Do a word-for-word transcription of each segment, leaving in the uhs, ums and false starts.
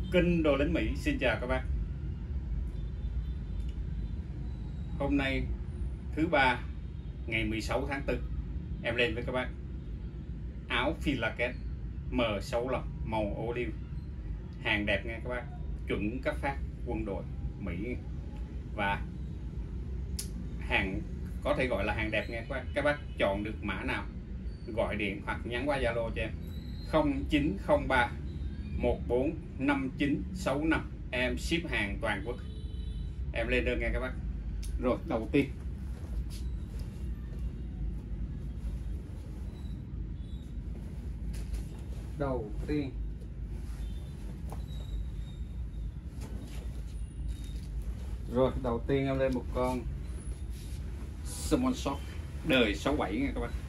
Kênh Đồ Lính Mỹ xin chào các bác. Hôm nay thứ ba ngày mười sáu tháng tư, em lên với các bác áo Philaket M sáu lăm màu ô liu, hàng đẹp nha các bác, chuẩn cấp phát quân đội Mỹ và hàng có thể gọi là hàng đẹp nha các bác. Các bác chọn được mã nào gọi điện hoặc nhắn qua Zalo cho em không chín không ba một bốn năm chín sáu năm, em ship hàng toàn quốc, em lên đơn nha các bác. Rồi đầu tiên đầu tiên rồi đầu tiên em lên một con Small Shop đời sáu bảy nha các bác.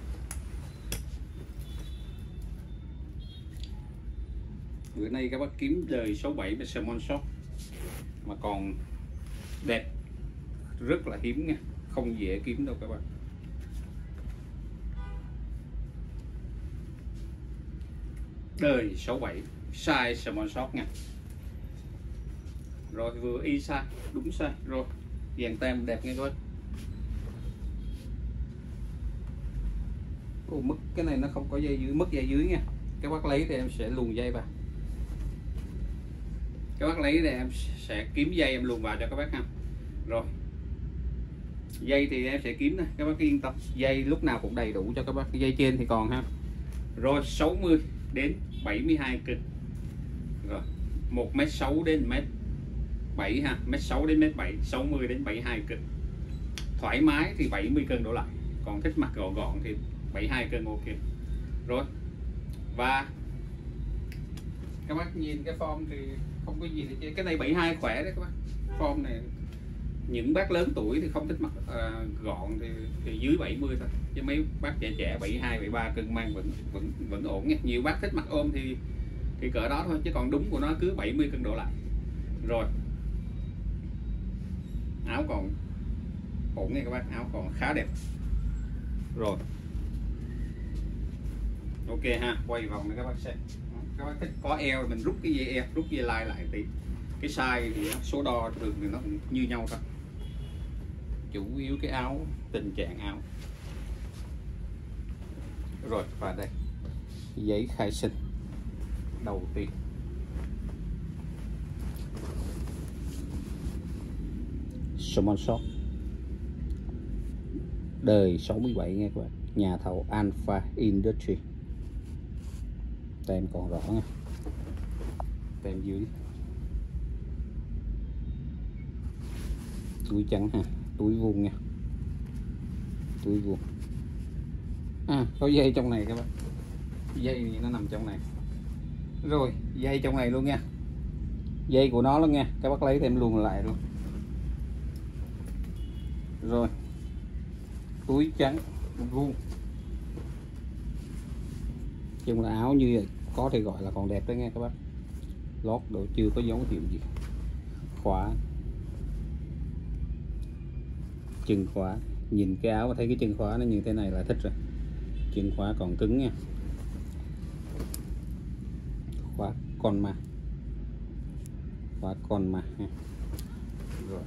Bữa nay các bác kiếm đời sáu bảy với Small Shop mà còn đẹp rất là hiếm nha, không dễ kiếm đâu các bạn. Đời sáu bảy size Small Shop nha. Rồi vừa y size, đúng size. Rồi dàn tem đẹp nghe các bác. Ồ, mất cái này nó không có dây dưới, mất dây dưới nha. Các bác lấy thì em sẽ luồn dây vào. Các bác lấy thì em sẽ kiếm dây em luồn vào cho các bác ha. Rồi dây thì em sẽ kiếm này, các bác yên tâm, dây lúc nào cũng đầy đủ cho các bác. Cái dây trên thì còn ha. Rồi sáu mươi đến bảy mươi hai cân. Rồi một mét sáu đến một mét bảy ha, một mét sáu đến một mét bảy, sáu mươi đến bảy mươi hai cân. Thoải mái thì bảy mươi cân đổ lại, còn thích mặc gọn gọn thì bảy mươi hai cân ok. Rồi và các bác nhìn cái form thì không có gì để chơi. Cái này bảy mươi hai khỏe đấy các bác. Form này những bác lớn tuổi thì không thích mặc uh, gọn thì, thì dưới bảy mươi thôi, chứ mấy bác trẻ trẻ bảy mươi hai, bảy mươi ba cân mang vẫn vẫn vẫn ổn nha. Nhiều bác thích mặc ôm thì thì cỡ đó thôi, chứ còn đúng của nó cứ bảy mươi cân đổ lại. Rồi áo còn ổn nha các bác, áo còn khá đẹp. Rồi ok ha, quay vòng để các bác xem. Các bác thích có eo mình rút cái dây eo, rút dây lai lại thì cái size thì số đo đường thì nó cũng như nhau thôi. Chủ yếu cái áo, tình trạng áo. Rồi và đây giấy khai sinh đầu tiên. Small Shop đời sáu mươi bảy nghe các bạn, nhà thầu Alpha Industry. Tem còn rõ nha, tem dưới. Túi trắng ha, túi vuông nha, túi vuông. À có dây trong này các bạn, dây nó nằm trong này. Rồi dây trong này luôn nha, dây của nó luôn nha, các bác lấy thêm luôn lại luôn. Rồi túi trắng vuông, chung là áo như vậy có thể gọi là còn đẹp đấy nghe các bác. Lót độ chưa có dấu hiệu gì. Khóa, chân khóa, nhìn cái áo thấy cái chân khóa nó như thế này là thích rồi. Chân khóa còn cứng nha. Khóa con ma, khóa con ma ha. Rồi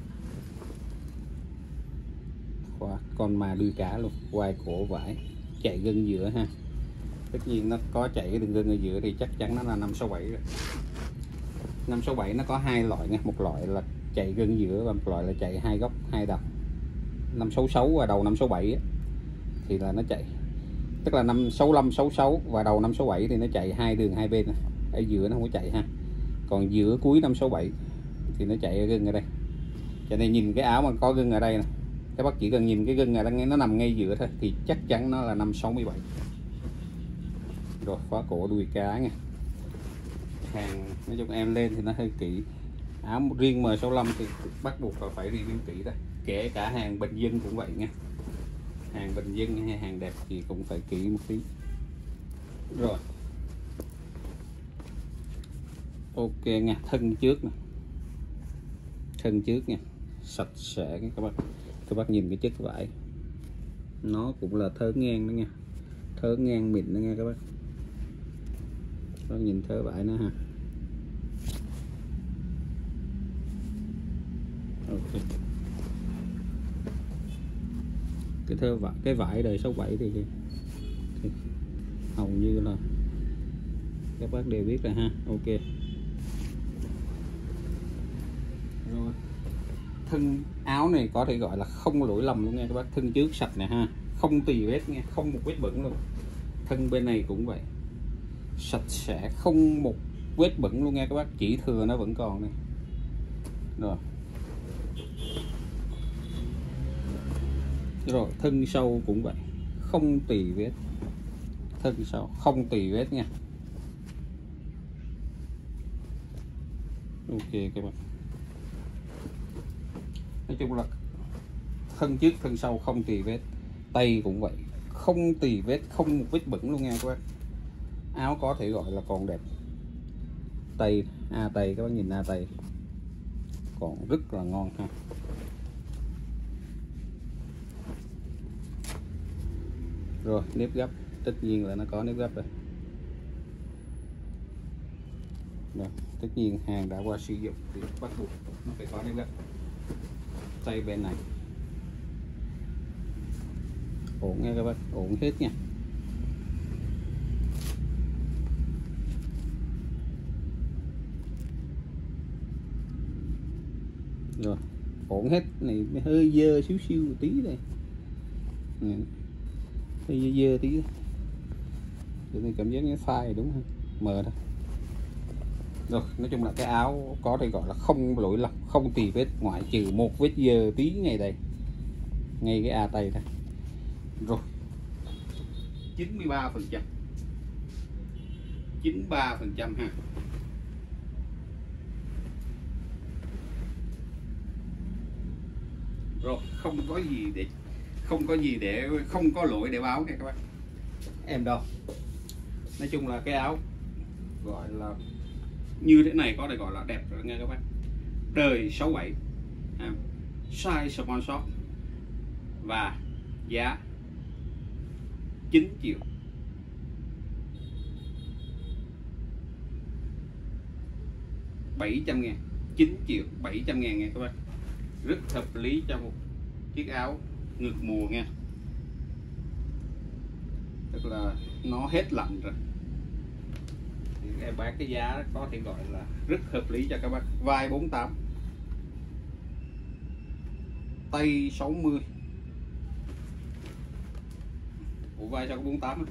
khóa con ma đuôi cá luôn, quai cổ vải, chạy gân giữa ha. Tất nhiên nó có chạy cái đường gân ở giữa thì chắc chắn nó là năm sáu bảy rồi. Năm sáu bảy nó có hai loại nha, một loại là chạy gân giữa và một loại là chạy hai góc hai đầu. Năm sáu sáu và đầu năm sáu bảy thì là nó chạy, tức là năm sáu lăm sáu sáu và đầu năm sáu bảy thì nó chạy hai đường hai bên, ở giữa nó không có chạy ha. Còn giữa cuối năm sáu bảy thì nó chạy ở gân ở đây. Cho nên nhìn cái áo mà có gân ở đây nè, các bác chỉ cần nhìn cái gân ở đây nó nằm ngay giữa thôi thì chắc chắn nó là năm sáu mươi bảy. Rồi khóa cổ đuôi cá nha. Hàng nói chung em lên thì nó hơi kỹ. Áo riêng M sáu lăm thì bắt buộc là phải review kỹ đó, kể cả hàng bình dân cũng vậy nha. Hàng bình dân hay hàng đẹp thì cũng phải kỹ một tí. Rồi ok nha, thân trước nè, thân trước nha, sạch sẽ các bác. Các bác nhìn cái chất vải nó cũng là thớ ngang đó nha, thớ ngang mịn đó nha các bác. Các bác nhìn thớ vải nữa ha. Ok. Cái thơ vải, cái vải đời sáu bảy thì, thì hầu như là các bác đều biết rồi ha. Ok rồi, thân áo này có thể gọi là không lỗi lầm luôn nha các bác. Thân trước sạch nè ha, không tì vết nha, không một vết bẩn luôn. Thân bên này cũng vậy, sạch sẽ, không một vết bẩn luôn nha các bác, chỉ thừa nó vẫn còn này. Rồi rồi thân sau cũng vậy, không tì vết, thân sau không tì vết nha. Ok các bạn, nói chung là thân trước thân sau không tì vết. Tay cũng vậy, không tì vết, không một vết bẩn luôn nha các bác. Áo có thể gọi là còn đẹp. Tay, a tay các bác nhìn a tay còn rất là ngon ha. Rồi nếp gấp, tất nhiên là nó có nếp gấp rồi. Rồi, tất nhiên hàng đã qua sử dụng thì bắt buộc nó phải có nếp gấp. Tay bên này ổn nha các bác, ổn hết nha. Rồi ổn hết, này hơi dơ xíu xíu một tí đây, hơi dơ dơ tí, tự nhiên cảm giác nó phai đúng không, mờ đó. Rồi nói chung là cái áo có thể gọi là không lỗi lầm, không tì vết, ngoại trừ một vết dơ tí ngay đây, ngay cái a tay đây. Rồi chín mươi ba phần trăm, chín mươi ba phần trăm ha. Rồi không có gì để không có gì để không có lỗi để báo nha các bác em đâu. Nói chung là cái áo gọi là như thế này có thể gọi là đẹp rồi nghe các bác. Đời sáu bảy à, size small shop và giá chín triệu. bảy trăm ngàn, chín triệu bảy trăm ngàn nha các bác. Rất hợp lý cho một chiếc áo ngược mùa nha. Tức là nó hết lạnh rồi thì em bán cái giá có thể gọi là rất hợp lý cho các bác. Vai bốn mươi tám, tay sáu mươi. Ủa vai sao có bốn mươi tám á?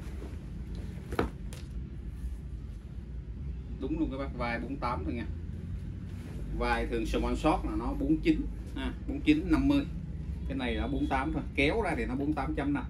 Đúng luôn các bác, vai bốn mươi tám thôi nha. Vai thường small shop là nó bốn mươi chín ha, bốn mươi chín năm mươi. Cái này là bốn mươi tám thôi, kéo ra thì nó bốn mươi tám chấm năm.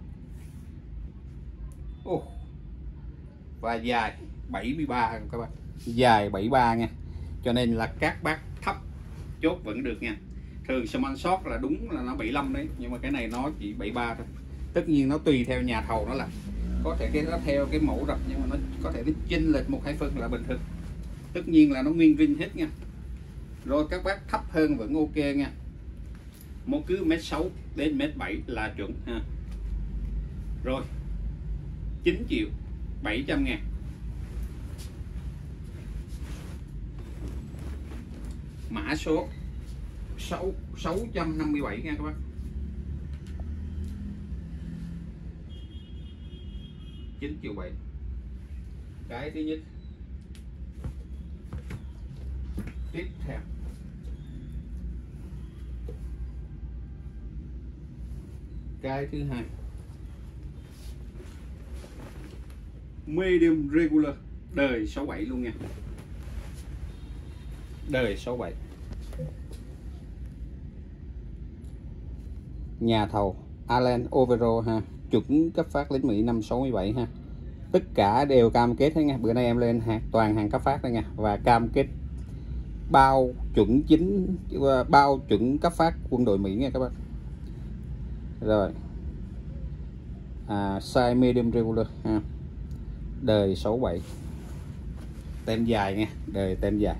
Ô, và dài bảy mươi ba các bạn, dài bảy mươi ba nha, cho nên là các bác thấp chốt vẫn được nha. Thường small shop là đúng là nó bảy mươi lăm đấy, nhưng mà cái này nó chỉ bảy mươi ba thôi. Tất nhiên nó tùy theo nhà thầu nó làm, có thể cái nó theo cái mẫu rập nhưng mà nó có thể nó chênh lệch một hai phân là bình thường. Tất nhiên là nó nguyên ring hết nha. Rồi các bác thấp hơn vẫn ok nha, một cứ mét sáu đến mét bảy là chuẩn ha. Rồi chín triệu bảy trăm ngàn. Mã số sáu trăm năm mươi bảy nha các bác. chín triệu bảy. Cái thứ nhất. Tiếp theo cái thứ hai, medium regular đời sáu bảy luôn nha. Đời sáu bảy. Nhà thầu Allen Overo ha, chuẩn cấp phát lính Mỹ năm sáu bảy ha. Tất cả đều cam kết hết nha. Bữa nay em lên hàng toàn hàng cấp phát đây nha, và cam kết bao chuẩn chính, bao chuẩn cấp phát quân đội Mỹ nha các bác. Rồi à, size medium regular ha, đời sáu bảy, tem dài nha, đời tem dài,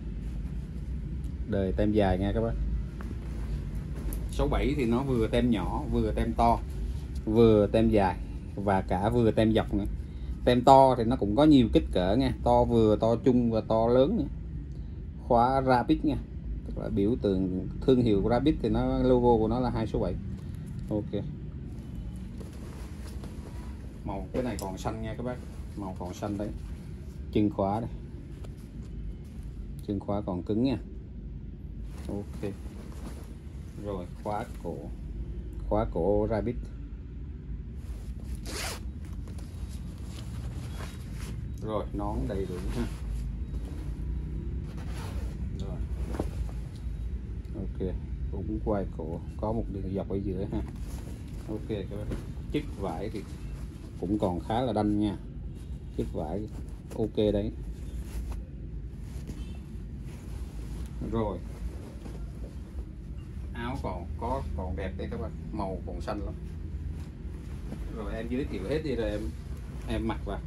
đời tem dài nha các bác. Sáu bảy thì nó vừa tem nhỏ, vừa tem to, vừa tem dài và cả vừa tem dọc nữa. Tem to thì nó cũng có nhiều kích cỡ nha, to vừa, to trung và to lớn nha. Khóa rapid nha. tức là biểu tượng thương hiệu của Rabbit thì nó logo của nó là hai số bảy. Ok, màu cái này còn xanh nha các bác, màu còn xanh đấy. Chân khóa đây, chân khóa còn cứng nha. Ok, rồi khóa cổ, khóa cổ Rabbit. Rồi nón đầy đủ ha. Rồi ok, cũng quay cổ, có một đường dọc ở giữa ha. Ok các bác, chiếc vải thì cũng còn khá là đanh nha, chiếc vải ok đấy. Rồi áo còn có còn đẹp đấy các bạn, màu còn xanh lắm. Rồi em giới thiệu hết đi rồi em em mặc vào.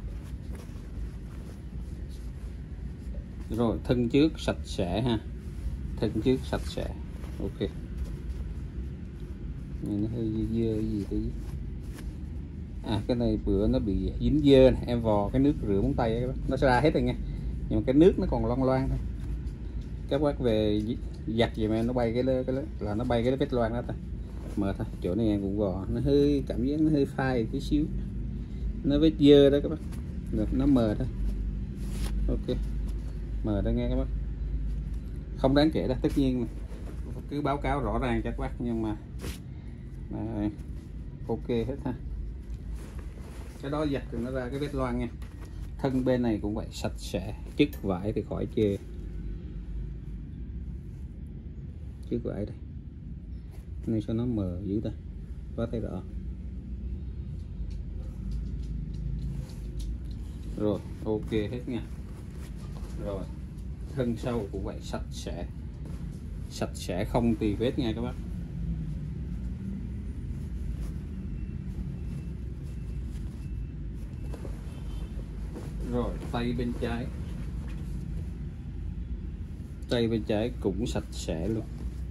Rồi thân trước sạch sẽ ha, thân trước sạch sẽ. Ok, nó hơi dơ dơ gì tí. À cái này bữa nó bị dính dơ này. Em vò cái nước rửa móng tay ấy, nó sẽ ra hết rồi nha, nhưng mà cái nước nó còn loang loang thôi. Các bác về giặt gì mà nó bay cái cái là nó bay cái vết loang đó thôi. Mờ thôi, chỗ này em cũng vò nó hơi cảm giác nó hơi phai tí xíu, nó vết dơ đó các bác. Được, nó mờ thôi. Ok, mờ đây nghe các bác, không đáng kể đâu, tất nhiên mà. Cứ báo cáo rõ ràng cho các bác, nhưng mà à, ok hết ha. Cái đó giặt thì nó ra cái vết loang nha. Thân bên này cũng vậy, sạch sẽ, chất vải thì khỏi chê. Chất vải đây, này cho nó mờ dữ ta, có thấy rõ. Rồi ok hết nha. Rồi thân sau cũng vậy, sạch sẽ, sạch sẽ không tì vết nha các bác. Rồi tay bên trái, tay bên trái cũng sạch sẽ luôn.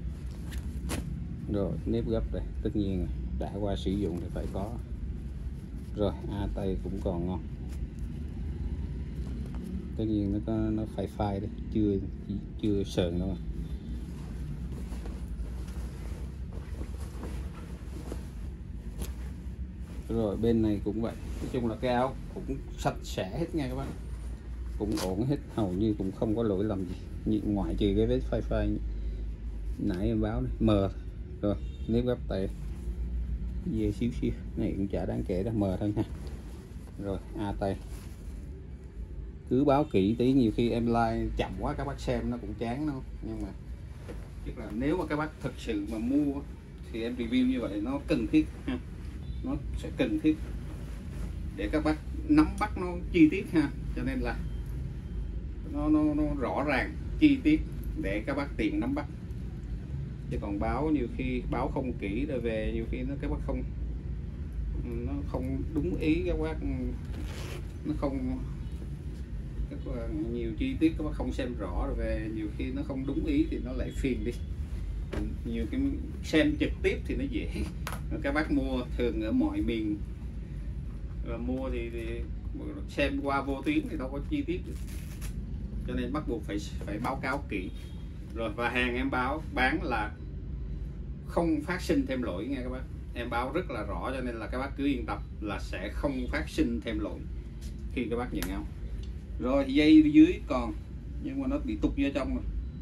Rồi nếp gấp đây, tất nhiên rồi, đã qua sử dụng thì phải có. Rồi a tay cũng còn ngon, tất nhiên nó có nó phai phai đấy, chưa chưa sờn đâu. Rồi bên này cũng vậy, nói chung là cái áo cũng sạch sẽ hết nha các bác, cũng ổn hết, hầu như cũng không có lỗi lầm gì, ngoại trừ cái vết phai phai nãy em báo này, mờ. Rồi nếp gấp tay về xíu xíu này cũng chả đáng kể đâu, mờ thôi nha. Rồi a tay cứ báo kỹ tí, nhiều khi em like chậm quá các bác xem nó cũng chán đâu, nhưng mà tức là nếu mà các bác thực sự mà mua thì em review như vậy nó cần thiết ha, nó sẽ cần thiết để các bác nắm bắt nó chi tiết ha, cho nên là nó, nó, nó rõ ràng chi tiết để các bác tiện nắm bắt. Chứ còn báo nhiều khi báo không kỹ rồi về nhiều khi nó các bác không nó không đúng ý, các bác nó không các bác, nhiều chi tiết các bác không xem rõ rồi về nhiều khi nó không đúng ý thì nó lại phiền đi. Nhiều cái xem trực tiếp thì nó dễ, các bác mua thường ở mọi miền và mua thì, thì xem qua vô tuyến thì đâu có chi tiết được, cho nên bắt buộc phải phải báo cáo kỹ. Rồi và hàng em báo bán là không phát sinh thêm lỗi nha các bác, em báo rất là rõ, cho nên là các bác cứ yên tâm là sẽ không phát sinh thêm lỗi khi các bác nhận áo. Rồi dây dưới còn nhưng mà nó bị tụt vô trong rồi,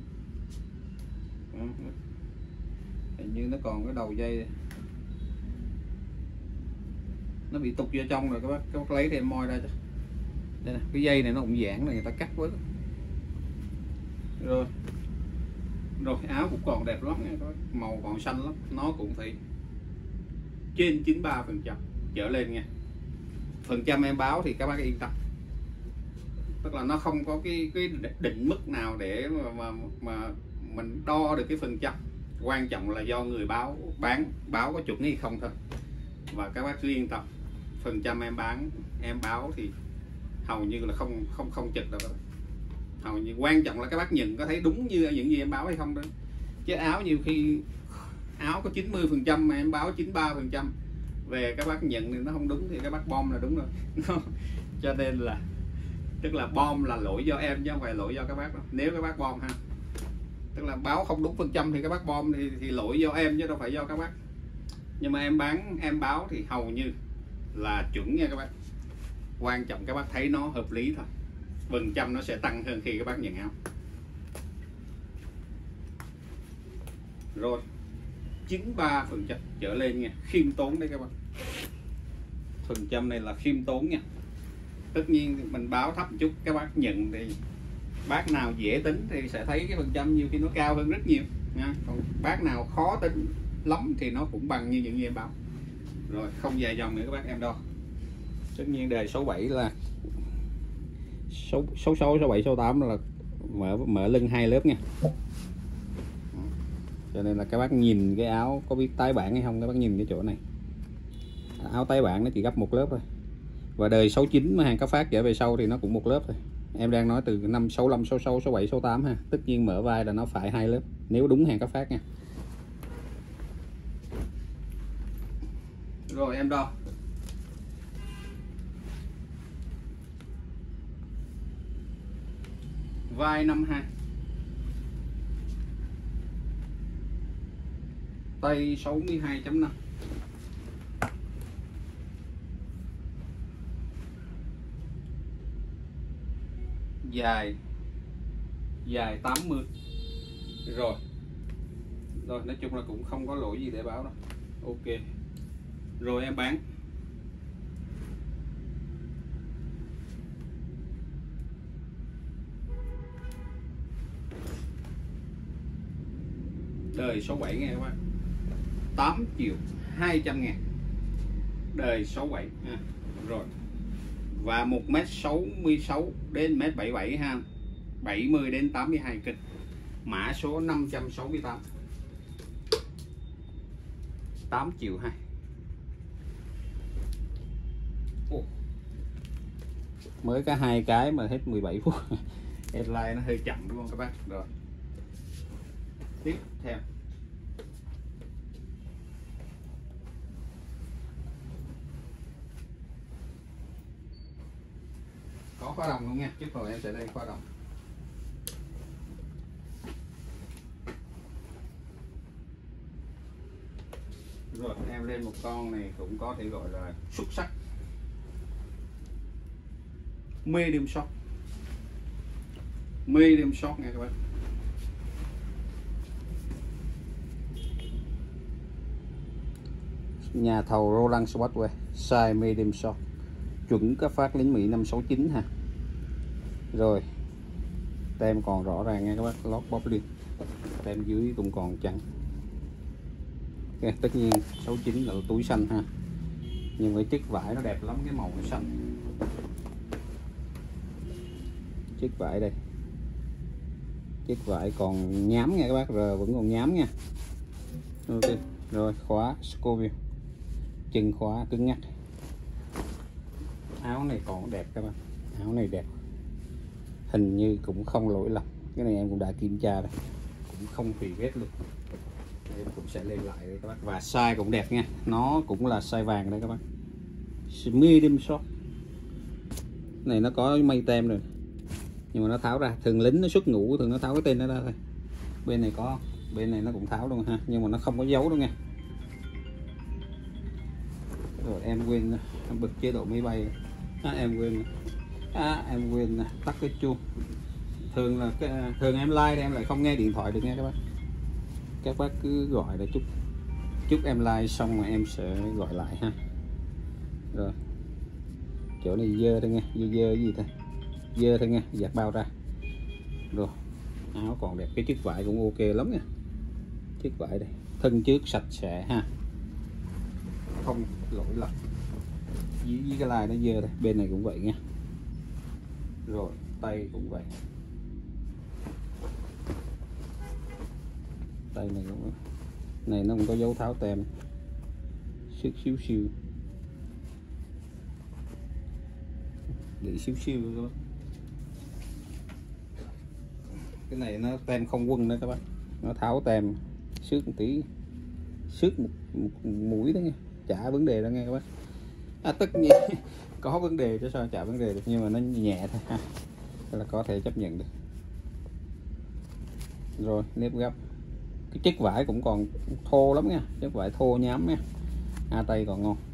hình như nó còn cái đầu dây nó bị tụt vô trong rồi các bác, các bác lấy thì em moi ra cho. Đây nè, cái dây này nó cũng giãn này, người ta cắt với. Rồi rồi áo cũng còn đẹp lắm nha các bác, màu còn xanh lắm, nó cũng phải trên chín mươi ba phần trăm trở lên nha. Phần trăm em báo thì các bác yên tâm, tức là nó không có cái cái định mức nào để mà mà, mà mình đo được cái phần trăm, quan trọng là do người báo bán báo có chuẩn hay không thôi. Và các bác cứ yên tâm, phần trăm em bán em báo thì hầu như là không không không chật đâu, hầu như quan trọng là các bác nhận có thấy đúng như những gì em báo hay không đó. Chứ áo nhiều khi áo có chín mươi phần trăm mà em báo chín mươi ba phần trăm về các bác nhận thì nó không đúng thì các bác bom là đúng rồi. Cho nên là tức là bom là lỗi do em chứ không phải lỗi do các bác đâu, nếu các bác bom ha. tức là báo không đúng phần trăm thì các bác bom thì, thì lỗi do em chứ đâu phải do các bác. Nhưng mà em bán em báo thì hầu như là chuẩn nha các bác. Quan trọng các bác thấy nó hợp lý thôi, phần trăm nó sẽ tăng hơn khi các bác nhận áo. Rồi chín mươi ba phần trăm trở lên nha, khiêm tốn đấy các bác. Phần trăm này là khiêm tốn nha. Tất nhiên mình báo thấp một chút các bác nhận thì bác nào dễ tính thì sẽ thấy cái phần trăm nhiều khi nó cao hơn rất nhiều nha. Còn bác nào khó tính lắm thì nó cũng bằng như những gì em báo. Rồi không dài dòng nữa các bác, em đo. Tất nhiên đề số bảy là số số sáu, số bảy, số tám là mở mở lưng hai lớp nha. Cho nên là các bác nhìn cái áo có biết tái bản hay không, các bác nhìn cái chỗ này. Áo tái bản nó chỉ gấp một lớp thôi. Và đời số chín mà hàng cấp phát trở về sau thì nó cũng một lớp thôi. Em đang nói từ năm sáu lăm, sáu sáu, sáu bảy, sáu tám ha. Tất nhiên mở vai là nó phải hai lớp nếu đúng hàng cấp phát nha. Rồi em đo. Vai năm hai. Tay sáu mươi hai chấm năm. Dài dài tám mươi. Rồi. Rồi nói chung là cũng không có lỗi gì để báo đâu. Ok. Rồi em bán. Đời số bảy nghe các bác. tám triệu hai trăm ngàn. Đời số bảy ha. Rồi. Và một mét sáu mươi sáu đến mét bảy mươi bảy ha. bảy mươi đến tám mươi hai cân. Mã số năm trăm sáu mươi tám. tám triệu hai. Ồ. Mới có hai cái mà hết mười bảy phút. Headline nó hơi chậm đúng không các bác? Rồi. Tiếp theo. Có khóa đồng luôn nha, chút rồi em sẽ lên khóa đồng. Rồi em lên một con này cũng có thể gọi là xuất sắc. Medium short. Medium short nha các bạn. Nhà thầu Roland Sportswear, size medium short, chuẩn cấp phát lính Mỹ năm sáu chín ha. Rồi tem còn rõ ràng nha các bác, lót bóp liên, tem dưới cũng còn trắng. Okay, tất nhiên sáu chín là túi xanh ha, nhưng với chiếc vải nó đẹp lắm, cái màu nó xanh. Chiếc vải đây, chiếc vải còn nhám nha các bác, rồi vẫn còn nhám nha. Ok, rồi khóa Scoville, chân khóa cứng ngắc. Áo này còn đẹp các bạn, áo này đẹp, hình như cũng không lỗi lầm, cái này em cũng đã kiểm tra rồi, cũng không tùy vết luôn. Em cũng sẽ lên lại đây các bác, và size cũng đẹp nha, nó cũng là size vàng đây các bác, medium short. Này nó có mây tem rồi, nhưng mà nó tháo ra, thường lính nó xuất ngũ thường nó tháo cái tên nó ra thôi. Bên này có, bên này nó cũng tháo luôn ha, nhưng mà nó không có dấu đâu nha. Rồi em quên em bật chế độ máy bay, à, em quên à, em quên tắt cái chuông. Thường là cái, thường em like thì em lại không nghe điện thoại được nha các bác. Các bác cứ gọi để chúc chúc em like xong mà em sẽ gọi lại ha. Rồi chỗ này dơ thôi nha, dơ dơ gì thôi, dơ thôi nha, giặt bao ra. Rồi áo còn đẹp, cái chiếc vải cũng ok lắm nha, chiếc vải đây, thân trước sạch sẽ ha, không lỗi lầm. Với, với cái lai nó dơ đây, bên này cũng vậy nha. Rồi tay cũng vậy, tay này cũng này nó cũng có dấu tháo tem, sức xíu xíu, để xíu xíu luôn. Cái này nó tem không quân đó các bác, nó tháo tem xước một tí, xước một, một, một mũi đó nha, chả vấn đề đó nghe các bác. À, tất nhiên có vấn đề chứ sao chả vấn đề được, nhưng mà nó nhẹ thôi ha, là có thể chấp nhận được. Rồi nếp gấp, cái chất vải cũng còn thô lắm nha, chất vải thô nhám nha, a tay còn ngon.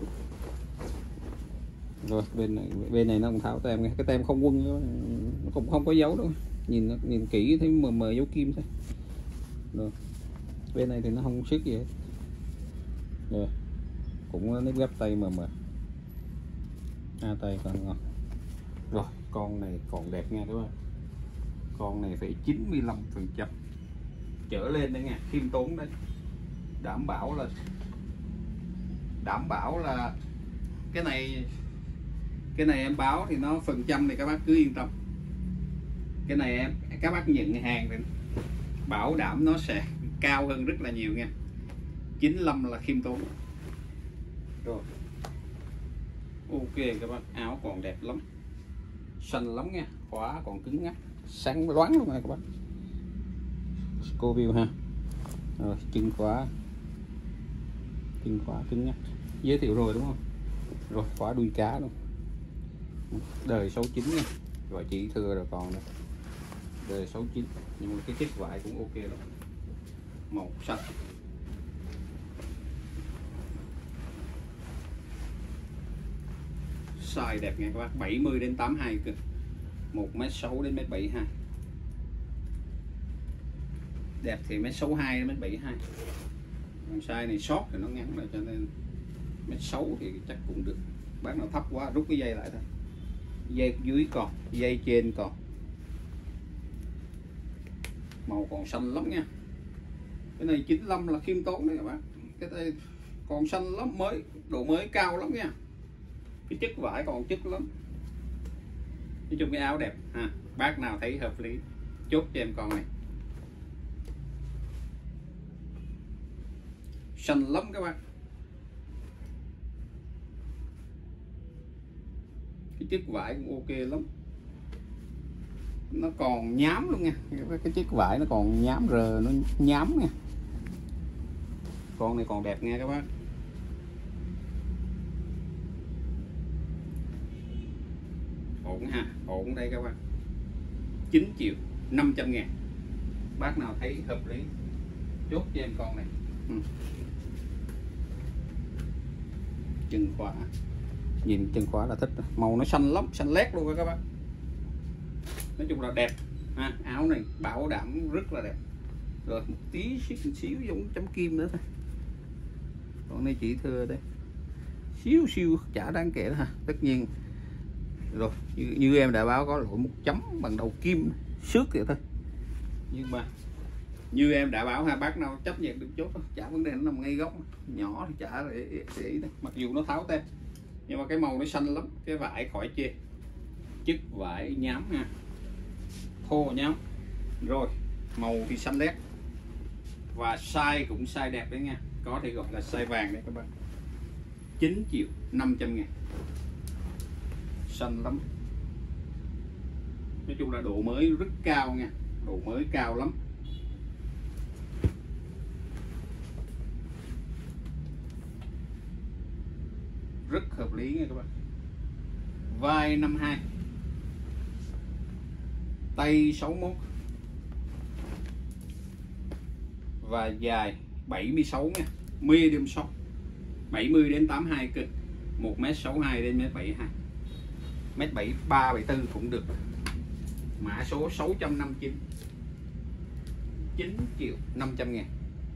Rồi bên này bên này nó cũng tháo tem, cái tem không quân đó, nó cũng không có dấu đâu, nhìn nhìn kỹ thấy mờ mờ dấu kim thôi. Rồi bên này thì nó không xước gì hết. Rồi cũng nếp gấp tay mờ mờ, a tay còn ngon. Rồi con này còn đẹp nha các bạn, con này phải chín mươi lăm phần trăm trở lên đấy nha, khiêm tốn đấy, đảm bảo là đảm bảo là cái này cái này em báo thì nó phần trăm thì các bác cứ yên tâm. Cái này em các bác nhận hàng thì bảo đảm nó sẽ cao hơn rất là nhiều nha, chín mươi lăm là khiêm tốn. Rồi ok các bác, áo còn đẹp lắm, xanh lắm nha, khóa còn cứng ngắt, sáng loáng luôn nha các bác. Scoville ha. Rồi chân khóa, chân khóa cứng ngắt, giới thiệu rồi đúng không? Rồi khóa đuôi cá luôn, đời sáu chín nha, gọi chỉ thưa rồi còn nữa, đời sáu chín, nhưng mà cái chất vải cũng ok lắm, màu xanh. Size đẹp nha các bác, bảy mươi đến tám mươi hai cơ, một mét sáu đến mét bảy mươi hai. Đẹp thì mét sáu mươi hai đến mét bảy mươi hai. Còn size này short thì nó ngắn lại, cho nên mét sáu thì chắc cũng được. Bác nào thấp quá rút cái dây lại thôi. Dây dưới còn, dây trên còn. Màu còn xanh lắm nha. Cái này chín mươi lăm là khiêm tốn đấy các bác. Cái này còn xanh lắm, mới, độ mới cao lắm nha. Cái chất vải còn chất lắm. Nói chung cái áo đẹp ha. Bác nào thấy hợp lý chốt cho em con này. Xanh lắm các bạn. Cái chất vải cũng ok lắm, nó còn nhám luôn nha, cái chiếc vải nó còn nhám rờ, nó nhám nha. Con này còn đẹp nha các bác. Ổn ha, ổn đây các bác. Chín triệu năm trăm ngàn. Bác nào thấy hợp lý chốt cho em con này. Ừ. Chân khóa, nhìn chân khóa là thích, màu nó xanh lắm, xanh lét luôn các bác. Nói chung là đẹp ha. Áo này bảo đảm rất là đẹp. Rồi một tí xíu, xíu giống chấm kim nữa thôi. Còn này chỉ thưa đây xíu xíu chả đáng kể đó ha. Tất nhiên rồi như, như em đã báo có lỗi một chấm bằng đầu kim xước vậy thôi, nhưng mà như em đã báo ha, bác nào chấp nhận được chốt, chả vấn đề, nó nằm ngay góc nhỏ thì chả để, để ý. Mặc dù nó tháo tem nhưng mà cái màu nó xanh lắm, cái vải khỏi chê, chất vải nhám ha, thô nhám. Rồi màu thì xanh lét và size cũng size đẹp đấy nha, có thể gọi là size vàng đấy các bạn. Chín triệu năm trăm ngàn, xanh lắm. Nói chung là độ mới rất cao nha, độ mới cao lắm. Rất hợp lý nha các bạn. Vai năm mươi hai, tay sáu mươi mốt và dài bảy mươi sáu nha, medium short, bảy mươi đến tám mươi hai cơ, một mét sáu mươi hai đến một mét bảy mươi hai, mét bảy mươi ba bảy mươi tư cũng được. Mã số sáu trăm năm mươi chín, chín triệu năm trăm ngàn.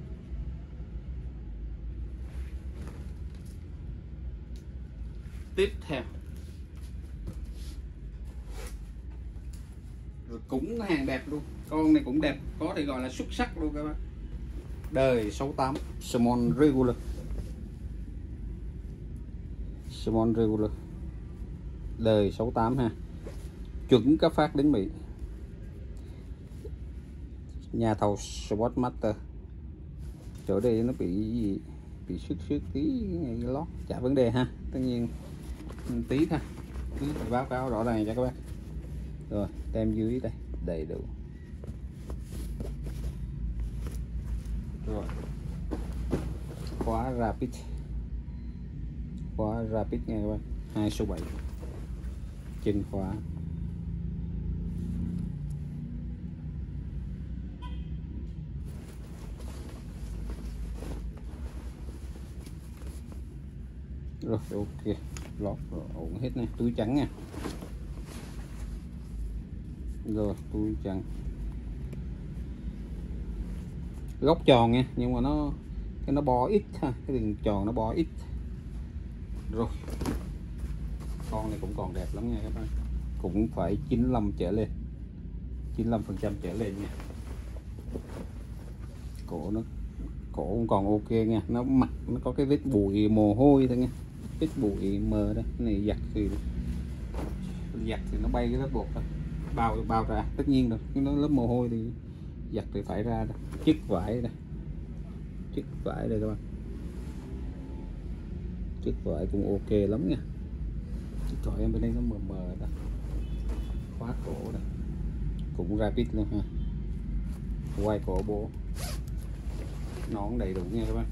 Tiếp theo rồi cũng hàng đẹp luôn, con này cũng đẹp, có thể gọi là xuất sắc luôn các bác. Đời sáu tám, small regular, small regular, đời sáu tám ha, chuẩn cấp phát đến Mỹ, nhà thầu Sportmaster. Chỗ đây nó bị gì, bị xước xước tí ngày lót, chả vấn đề ha, tất nhiên tí thôi, cứ phải báo cáo rõ ràng cho các bác. Rồi tem dưới đây đầy đủ. Rồi khóa Rapid, khóa Rapid nha các bác, hai số bảy, chân khóa Rồi ok, lót rồi, ổn hết nè. Túi trắng nha. Rồi túi trắng, góc tròn nha, nhưng mà nó cái nó bo ít ha, cái đường tròn nó bo ít. Rồi con này cũng còn đẹp lắm nha các bạn, cũng phải chín mươi lăm trở lên, chín mươi lăm phần trăm trở lên nha. Cổ nó cổ cũng còn ok nha, nó mặt nó có cái vết bụi mồ hôi thôi nha, vết bụi mờ đây. Cái này giặt thì giặt thì nó bay cái lớp bột thôi, bao bao ra tất nhiên rồi, nó lớp mồ hôi thì giặt thì phải ra đó. Chất vải đây, chất vải đây các bạn, chất vải cũng ok lắm nha. Trời em bên đây nó mờ mờ đó, khóa cổ đây cũng rapid luôn ha, quay cổ bộ nón đầy đủ nha các bạn.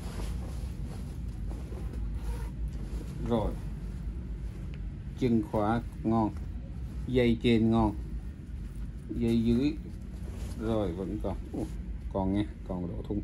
Rồi chân khóa ngon, dây trên ngon, dây dưới rồi vẫn còn uh, còn nha, còn lỗ thun.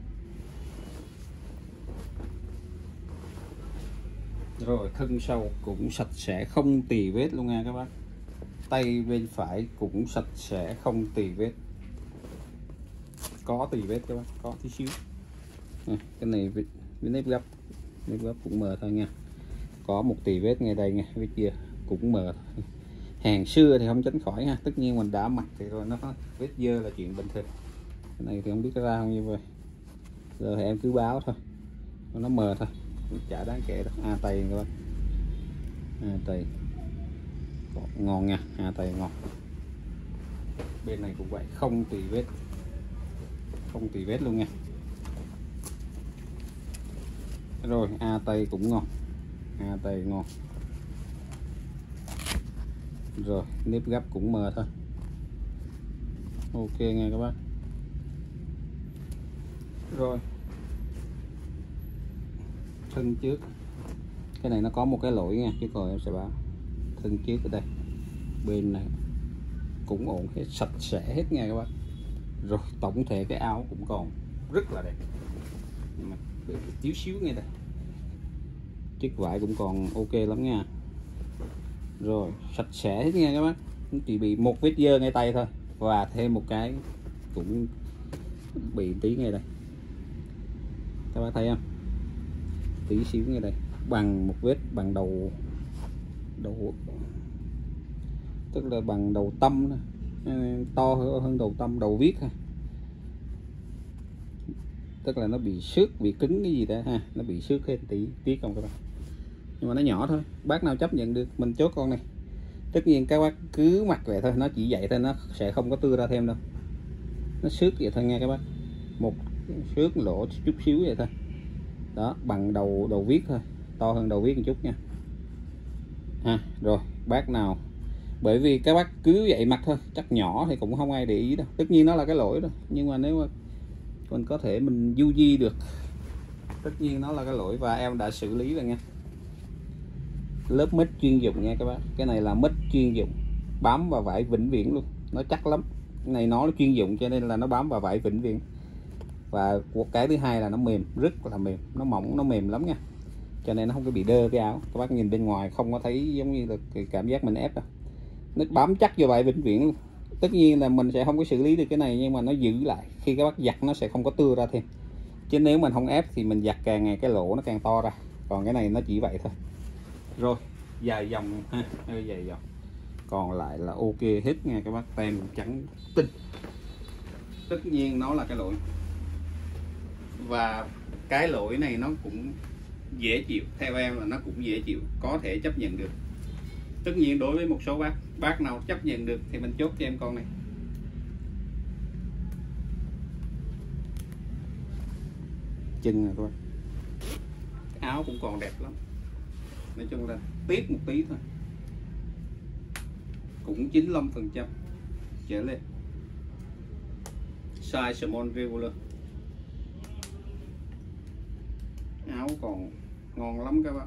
Rồi thân sau cũng sạch sẽ không tì vết luôn nha các bác. Tay bên phải cũng sạch sẽ không tì vết, có tì vết các bác, có tí xíu. À, cái này với, với nếp gấp, nếp gấp cũng mờ thôi nha, có một tì vết ngay đây nha, vết kia cũng mờ. Hàng xưa thì không tránh khỏi ha, tất nhiên mình đã mặc thì rồi nó vết dơ là chuyện bình thường. Cái này thì không biết có ra không như vậy, giờ thì em cứ báo thôi, nó mờ thôi, chả đáng kể đâu. À tay các bác, à tay ngon nha, à tay ngon. Bên này cũng vậy, không tì vết, không tì vết luôn nha. Rồi a tay cũng ngon, a tay ngon. Rồi nếp gấp cũng mờ thôi, ok nha các bác. Rồi thân trước, cái này nó có một cái lỗi nha chứ còn em sẽ báo. Thân trước ở đây bên này cũng ổn hết, sạch sẽ hết nha các bác. Rồi tổng thể cái áo cũng còn rất là đẹp, nhưng mà tí xíu ngay đây, chiếc vải cũng còn ok lắm nha. Rồi sạch sẽ hết nha các bác, chỉ bị một vết dơ ngay tay thôi, và thêm một cái cũng bị tí ngay đây, các bác thấy không, tí xíu ngay đây, bằng một vết bằng đầu đầu tức là bằng đầu tâm đó. To hơn đầu tâm, đầu viết ha, tức là nó bị xước, bị cứng cái gì đó ha, nó bị xước hết tí tí không các bạn, nhưng mà nó nhỏ thôi, bác nào chấp nhận được mình chốt con này. Tất nhiên các bác cứ mặc vậy thôi, nó chỉ vậy thôi, nó sẽ không có tưa ra thêm đâu, nó xước vậy thôi nha các bác, một xước lỗ chút xíu vậy thôi đó, bằng đầu đầu viết thôi, to hơn đầu viết một chút nha. À, rồi bác nào, bởi vì các bác cứ vậy mặc thôi, chắc nhỏ thì cũng không ai để ý đâu, tất nhiên nó là cái lỗi rồi, nhưng mà nếu mà mình có thể mình du di được, tất nhiên nó là cái lỗi và em đã xử lý rồi nha. Lớp mít chuyên dụng nha các bác, cái này là mít chuyên dụng, bám vào vải vĩnh viễn luôn, nó chắc lắm. Cái này nó chuyên dụng cho nên là nó bám vào vải vĩnh viễn, và một cái thứ hai là nó mềm, rất là mềm, nó mỏng, nó mềm lắm nha, cho nên nó không có bị đơ cái áo. Các bác nhìn bên ngoài không có thấy giống như là cái cảm giác mình ép đâu, nó bám chắc vô vải vĩnh viễn luôn. Tất nhiên là mình sẽ không có xử lý được cái này, nhưng mà nó giữ lại, khi các bác giặt nó sẽ không có tưa ra thêm, chứ nếu mình không ép thì mình giặt càng ngày cái lỗ nó càng to ra, còn cái này nó chỉ vậy thôi. Rồi dài dòng ha, hơi dài dòng, còn lại là ok hết nha các bác, tem trắng tinh. Tất nhiên nó là cái lỗi, và cái lỗi này nó cũng dễ chịu, theo em là nó cũng dễ chịu, có thể chấp nhận được. Tất nhiên đối với một số bác bác nào chấp nhận được thì mình chốt cho em con này. Chân rồi các bác, áo cũng còn đẹp lắm, nói chung là tiếc một tí thôi, cũng chín mươi lăm phần trăm trở lên, size small regular. Áo còn ngon lắm các bạn,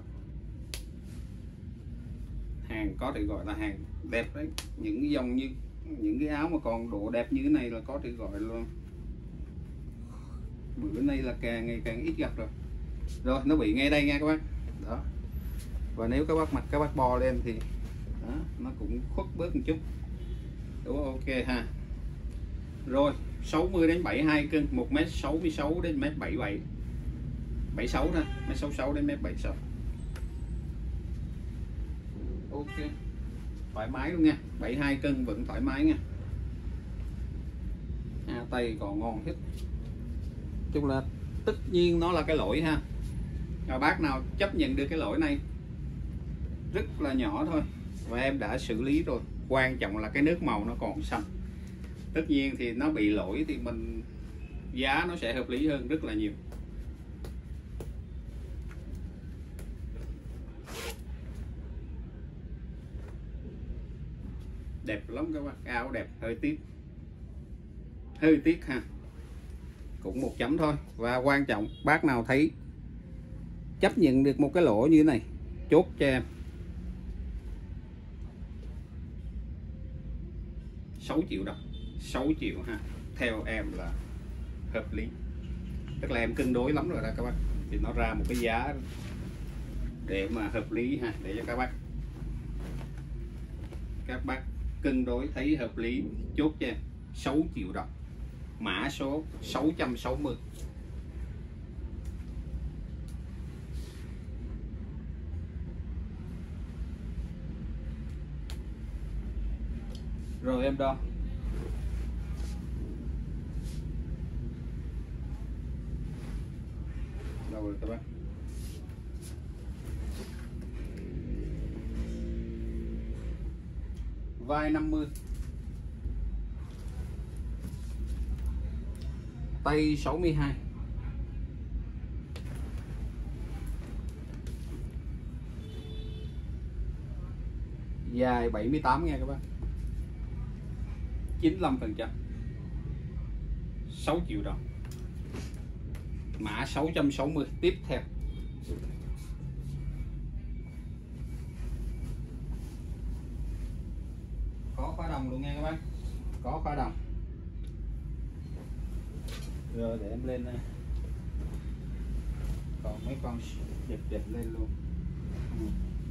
hàng có thể gọi là hàng đẹp đấy. Những dòng như những cái áo mà còn độ đẹp như thế này là có thể gọi luôn, bữa nay là càng ngày càng ít gặp rồi. Rồi nó bị ngay đây nha các bác đó, Và nếu các bác mặc các bác bo lên thì đó, nó cũng khuất bớt một chút. Đúng, ok ha. Rồi sáu mươi đến bảy mươi hai cân, một mét sáu mươi sáu đến một mét bảy mươi bảy, bảy mươi sáu thôi, một mét sáu mươi sáu đến một mét bảy mươi sáu. Ok, thoải mái luôn nha, bảy mươi hai cân vẫn thoải mái nha. À, tay còn ngon hết. Chung là tất nhiên nó là cái lỗi ha. Và bác nào chấp nhận được cái lỗi này rất là nhỏ thôi và em đã xử lý rồi. Quan trọng là cái nước màu nó còn xanh. Tất nhiên thì nó bị lỗi thì mình giá nó sẽ hợp lý hơn rất là nhiều. Đẹp lắm các bác, áo đẹp, hơi tiếc, hơi tiếc ha, cũng một chấm thôi. Và quan trọng bác nào thấy chấp nhận được một cái lỗ như thế này, chốt cho em sáu triệu đồng, sáu triệu ha, theo em là hợp lý. Tức là em cân đối lắm rồi đó các bác, thì nó ra một cái giá để mà hợp lý ha, để cho các bác các bác cân đối thấy hợp lý, chốt cho em sáu triệu đồng, mã số sáu trăm sáu mươi. Rồi em đo. Đâu rồi các bác? Vai năm mươi, tay sáu mươi hai, dài bảy mươi tám nha các bác, chín mươi lăm phần trăm, sáu triệu đồng, mã sáu trăm sáu mươi. Tiếp theo có khóa đồng luôn nha các bác, có khóa đồng. Rồi để em lên đây, còn mấy con đẹp đẹp lên luôn. Ừ.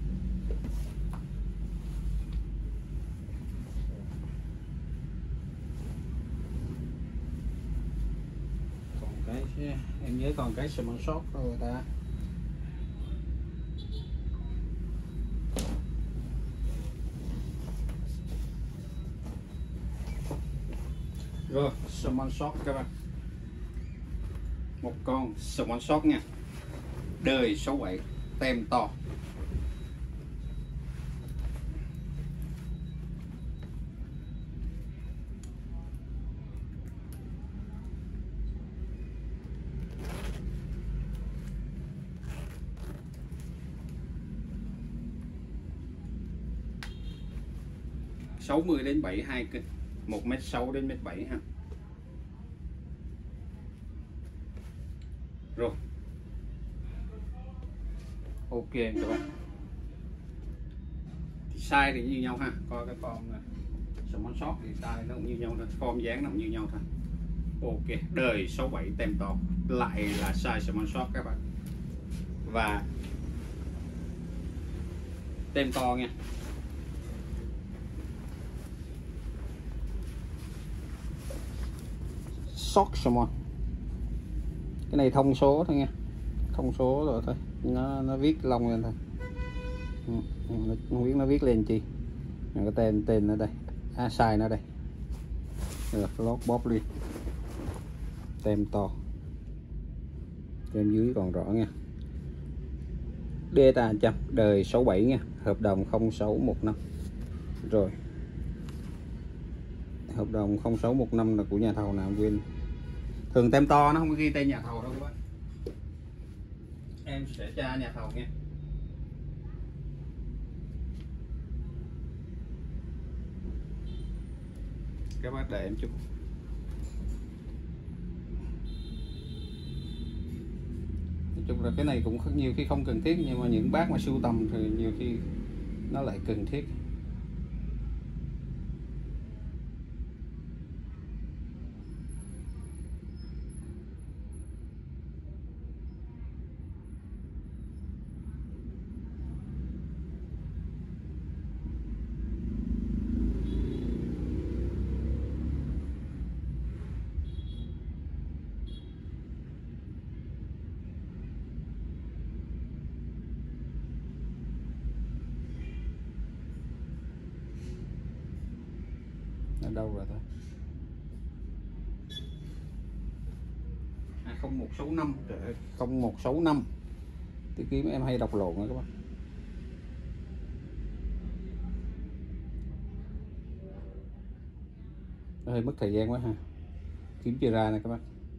Còn cái em nhớ còn cái Smart Shop rồi ta. Rồi Smart Shop các bạn, một con Smart Shop nha, đời số bảy, tem to. sáu mươi đến bảy mươi hai cân, một mét sáu đến một mét bảy ha. Rồi ok các bạn, size thì như nhau ha, coi cái form này, Smart Shop thì size nó cũng như nhau thôi, form dáng nó cũng như nhau thôi. Ok, đời số bảy, tem to, lại là size Smart Shop các bạn, và tem to nha. Short Smart, cái này thông số thôi nha, thông số rồi thôi, nó nó viết lông lên thôi. Ừ, nó không biết nó viết lên chi. Cái tên tên ở đây, à, size nó đây. Rồi lót bóp liền, tem to, tem dưới còn rõ nha. Delta một trăm, đời sáu bảy nha, hợp đồng không sáu một năm. Rồi hợp đồng không sáu một năm là của nhà thầu nào quên. Thường tem to nó không ghi tên nhà thầu đâu các bác, em sẽ tra nhà thầu nha. Các bác để em chút. Nói chung là cái này cũng nhiều khi không cần thiết, nhưng mà những bác mà sưu tầm thì nhiều khi nó lại cần thiết. đâu rồi thôi. À, không một sáu năm, trời ơi, không một sáu năm. Cái kiếm em hay đọc lộn đó các bác. Hơi mất thời gian quá ha. Kiếm chưa ra nè các bác.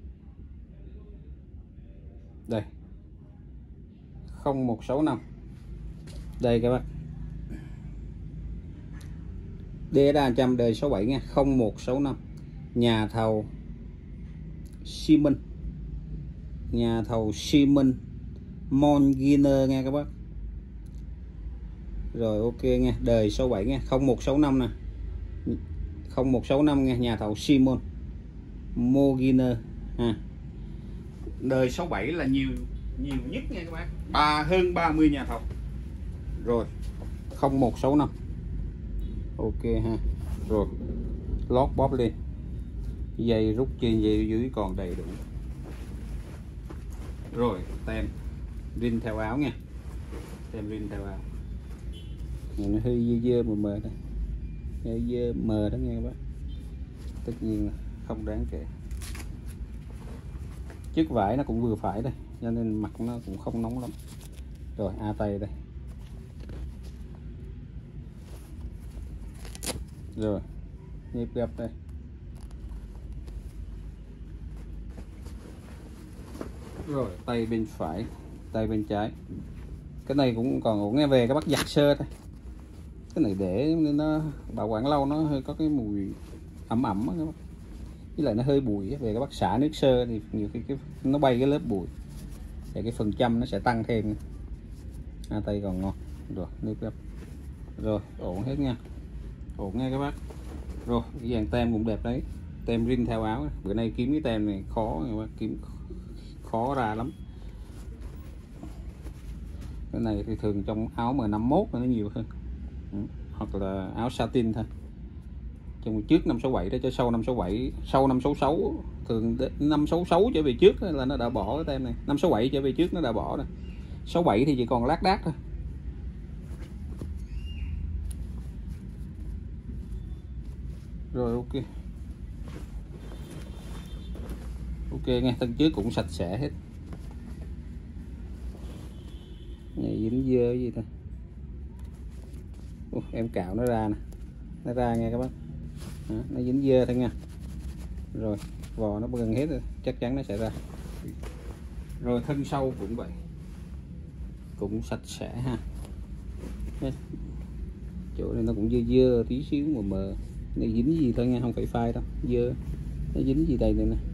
Đây. không một sáu năm. Đây các bác. đê đa một trăm đời sáu bảy nha, không một sáu năm. Nhà thầu Siemens. Nhà thầu Siemens Monginer nha các bác. Rồi ok nha, đời sáu bảy nha, không một sáu năm nè. không một sáu năm nha, nhà thầu Siemens Monginer ha. Đời sáu bảy là nhiều nhiều nhất nha các bác. Ba hơn ba mươi nhà thầu. Rồi, không một sáu năm. Ok ha. Rồi, lót bóp lên. Dây rút trên dây dưới còn đầy đủ. Rồi, tem rin theo áo nha. Tem rin theo áo. Này nó hơi dơ dơ mờ mờ đây. Dơ dơ mờ đó nghe các bác. Tất nhiên là không đáng kể. Chiếc vải nó cũng vừa phải đây, cho nên mặt nó cũng không nóng lắm. Rồi, a tay đây. Rồi, nhịp gấp đây. Rồi, tay bên phải, tay bên trái. Cái này cũng còn ổn nghe, về các bác giặt sơ thôi. Cái này để nó bảo quản lâu nó hơi có cái mùi ẩm ẩm các bác. Với lại nó hơi bụi, về các bác xả nước sơ thì nhiều khi cái nó bay cái lớp bụi. Thì cái phần trăm nó sẽ tăng thêm. À, tay còn ngon. Rồi, nước gấp. Rồi, ổn hết nha. Ổn nha các bác. Rồi, cái dàn tem cũng đẹp đấy. Tem rin theo áo. Bữa nay kiếm cái tem này khó các bác, kiếm khó ra lắm. Cái này thì thường trong áo M năm mốt nó nhiều hơn. Ừ. Hoặc là áo satin thôi. Trong trước năm sáu bảy đó, cho sau năm sáu bảy, sau năm sáu sáu, thường năm sáu sáu trở về trước là nó đã bỏ cái tem này. Năm sáu bảy trở về trước nó đã bỏ rồi. sáu bảy thì chỉ còn lác đác thôi. Rồi ok. Ok nghe, thân trước cũng sạch sẽ hết. Này dính dơ gì thôi. Ủa, em cạo nó ra nè. Nó ra nghe các bác. Đó, nó dính dơ thôi nha. Rồi, vò nó gần hết rồi, chắc chắn nó sẽ ra. Rồi thân sau cũng vậy. Cũng sạch sẽ ha. Chỗ này nó cũng dơ dơ tí xíu mà mờ. Này dính gì thôi nha, không phải phai đâu, dơ. Nó dính gì đây này nè.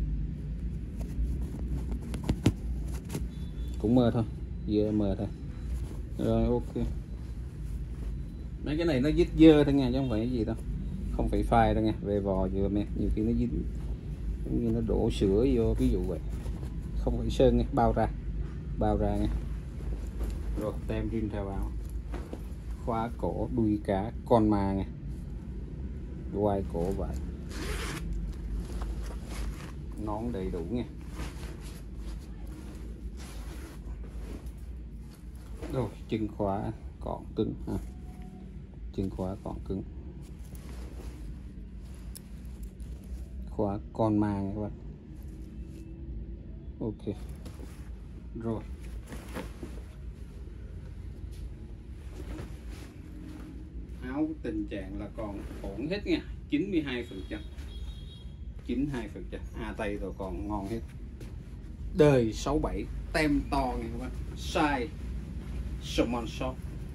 Cũng mờ thôi, dơ mờ thôi. Rồi ok. Mấy cái này nó dính dơ thôi nha, chứ không phải cái gì đâu. Không phải phai đâu nha, về vò vừa nè, nhiều khi nó dính giống như nó đổ sữa vô, ví dụ vậy. Không phải sơn nha, bao ra. Bao ra nha. Rồi tem rin theo áo. Khóa cổ đuôi cá con ma nha. Quai cổ vậy. Nón đầy đủ nha. Rồi chân khóa còn cứng ha. Chân khóa còn cứng. Khóa con ma nha các bạn. Ok. Rồi. Áo tình trạng là còn ổn hết nha, chín mươi hai phần trăm. chín mươi hai phần trăm. À tay rồi còn ngon hết. Đời sáu bảy, tem to nha các bạn. Size small shop.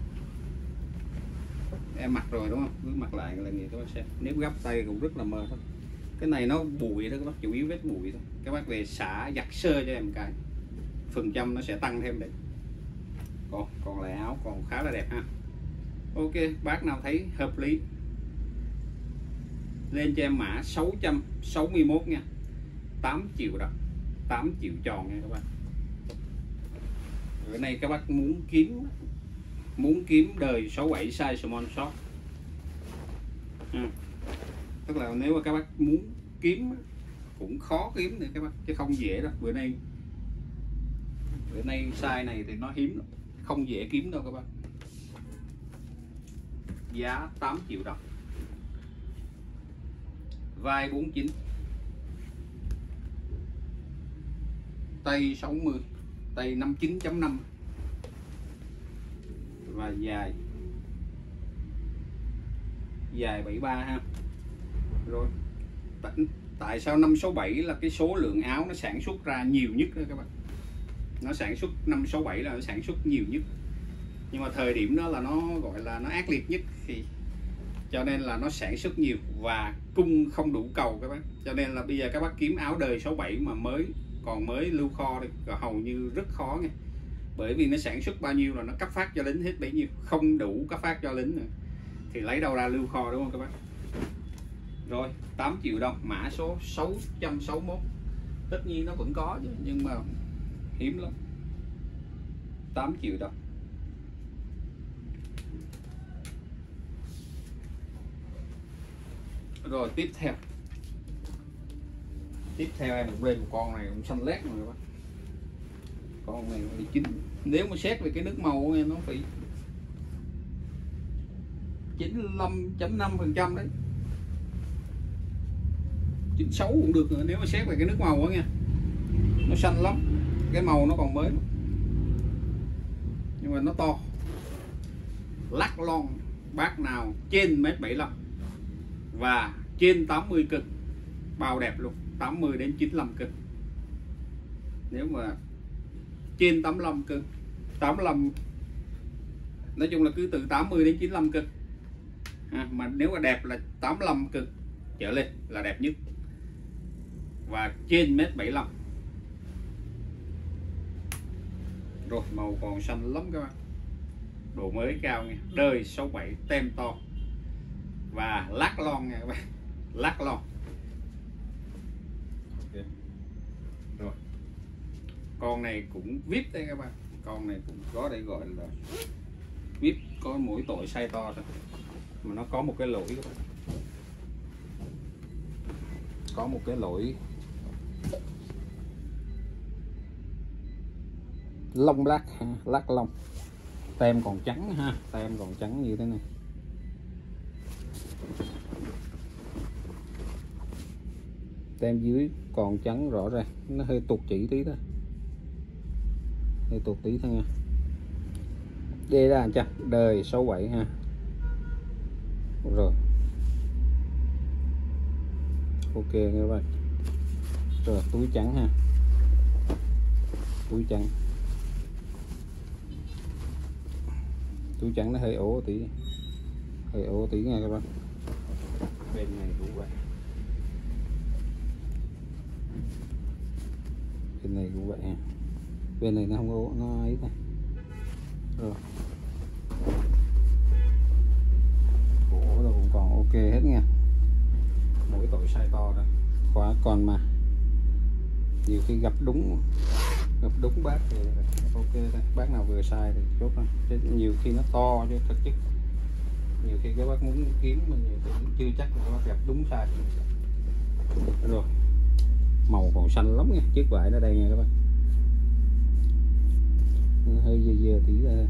Em mặc rồi đúng không? Cứ mặc lại là gì các bác xem. Nếu gấp tay cũng rất là mơ thôi. Cái này nó bụi đó các bác, chủ yếu vết bụi thôi. Các bác về xả giặt sơ cho em cái. Phần trăm nó sẽ tăng thêm đấy. Còn còn lại áo còn khá là đẹp ha. Ok, bác nào thấy hợp lý lên cho em mã sáu trăm sáu mươi mốt nha. tám triệu đồng. tám triệu tròn nha các bạn. Bữa nay các bác muốn kiếm muốn kiếm đời sáu bảy size small shop. À, tức là nếu mà các bác muốn kiếm cũng khó kiếm nữa các bác, chứ không dễ đâu. Bữa nay bữa nay size này thì nó hiếm lắm, không dễ kiếm đâu các bác. Giá tám triệu đồng. vai bốn chín, tay sáu mươi, tay năm mươi chín chấm năm và dài dài bảy mươi ba ha. Rồi tại sao năm sáu bảy là cái số lượng áo nó sản xuất ra nhiều nhất đó các bạn, nó sản xuất năm sáu bảy là nó sản xuất nhiều nhất, nhưng mà thời điểm đó là nó gọi là nó ác liệt nhất, thì cho nên là nó sản xuất nhiều và cung không đủ cầu các bác, cho nên là bây giờ các bác kiếm áo đời sáu bảy mà mới còn mới lưu kho thì hầu như rất khó nha, bởi vì nó sản xuất bao nhiêu là nó cấp phát cho lính hết bấy nhiêu, không đủ cấp phát cho lính nữa thì lấy đâu ra lưu kho, đúng không các bác. Rồi tám triệu đồng, mã số sáu trăm sáu mươi mốt, tất nhiên nó vẫn có chứ, nhưng mà hiếm lắm. Tám triệu đồng. Rồi tiếp theo tiếp theo em cũng lên một con này cũng xanh lét rồi các bác. Con này thì chín, nếu mà xét về cái nước màu nó phải chín mươi lăm chấm năm phần trăm đấy, chín mươi sáu cũng được nữa, nếu mà xét về cái nước màu đó nha, nó xanh lắm, cái màu nó còn mới lắm. Nhưng mà nó to, lắc lon bác nào trên mét bảy mươi lăm và trên tám mươi cân, bao đẹp luôn, tám mươi đến chín mươi lăm cân. Nếu mà trên tám mươi lăm cân, tám mươi lăm, nói chung là cứ từ tám mươi đến chín mươi lăm cân à, mà nếu mà đẹp là tám mươi lăm cân trở lên là đẹp nhất, và trên mét bảy mươi lăm. Rồi màu còn xanh lắm các bạn, độ mới cao nha, đời sáu bảy, tem to và lát lon nha các bạn, lát lon. Okay. Rồi con này cũng vip đây các bạn, con này cũng có để gọi là vip, có mỗi tội size to thôi mà nó có một cái lỗi các bạn, có một cái lỗi lông lát lát lông, tem còn trắng ha, tem còn trắng như thế này. Tem dưới còn trắng rõ ràng, nó hơi tụt chỉ tí thôi, hơi tụt tí thôi nha. Đây là chưa, đời sáu bảy ha. Rồi ok các bạn. Rồi túi trắng ha, túi trắng, túi trắng nó hơi ố tí, hơi ố tí nha các bạn. Bên này cũng vậy, bên này cũng vậy ha, bên này nó không ố, nó ấy này. Rồi cổ nó cũng còn ok hết nha, mỗi tội size to rồi. Khóa còn mà nhiều khi gặp đúng gặp đúng bác thì ok thôi, bác nào vừa sai thì chốt thôi, chứ nhiều khi nó to chứ thực chất nhiều khi các bác muốn kiếm mà nhiều khi cũng chưa chắc là các bác gặp đúng sai. Rồi màu còn xanh lắm nha, chiếc vải ở đây nha các bác, nó hơi dơ dơ tí ra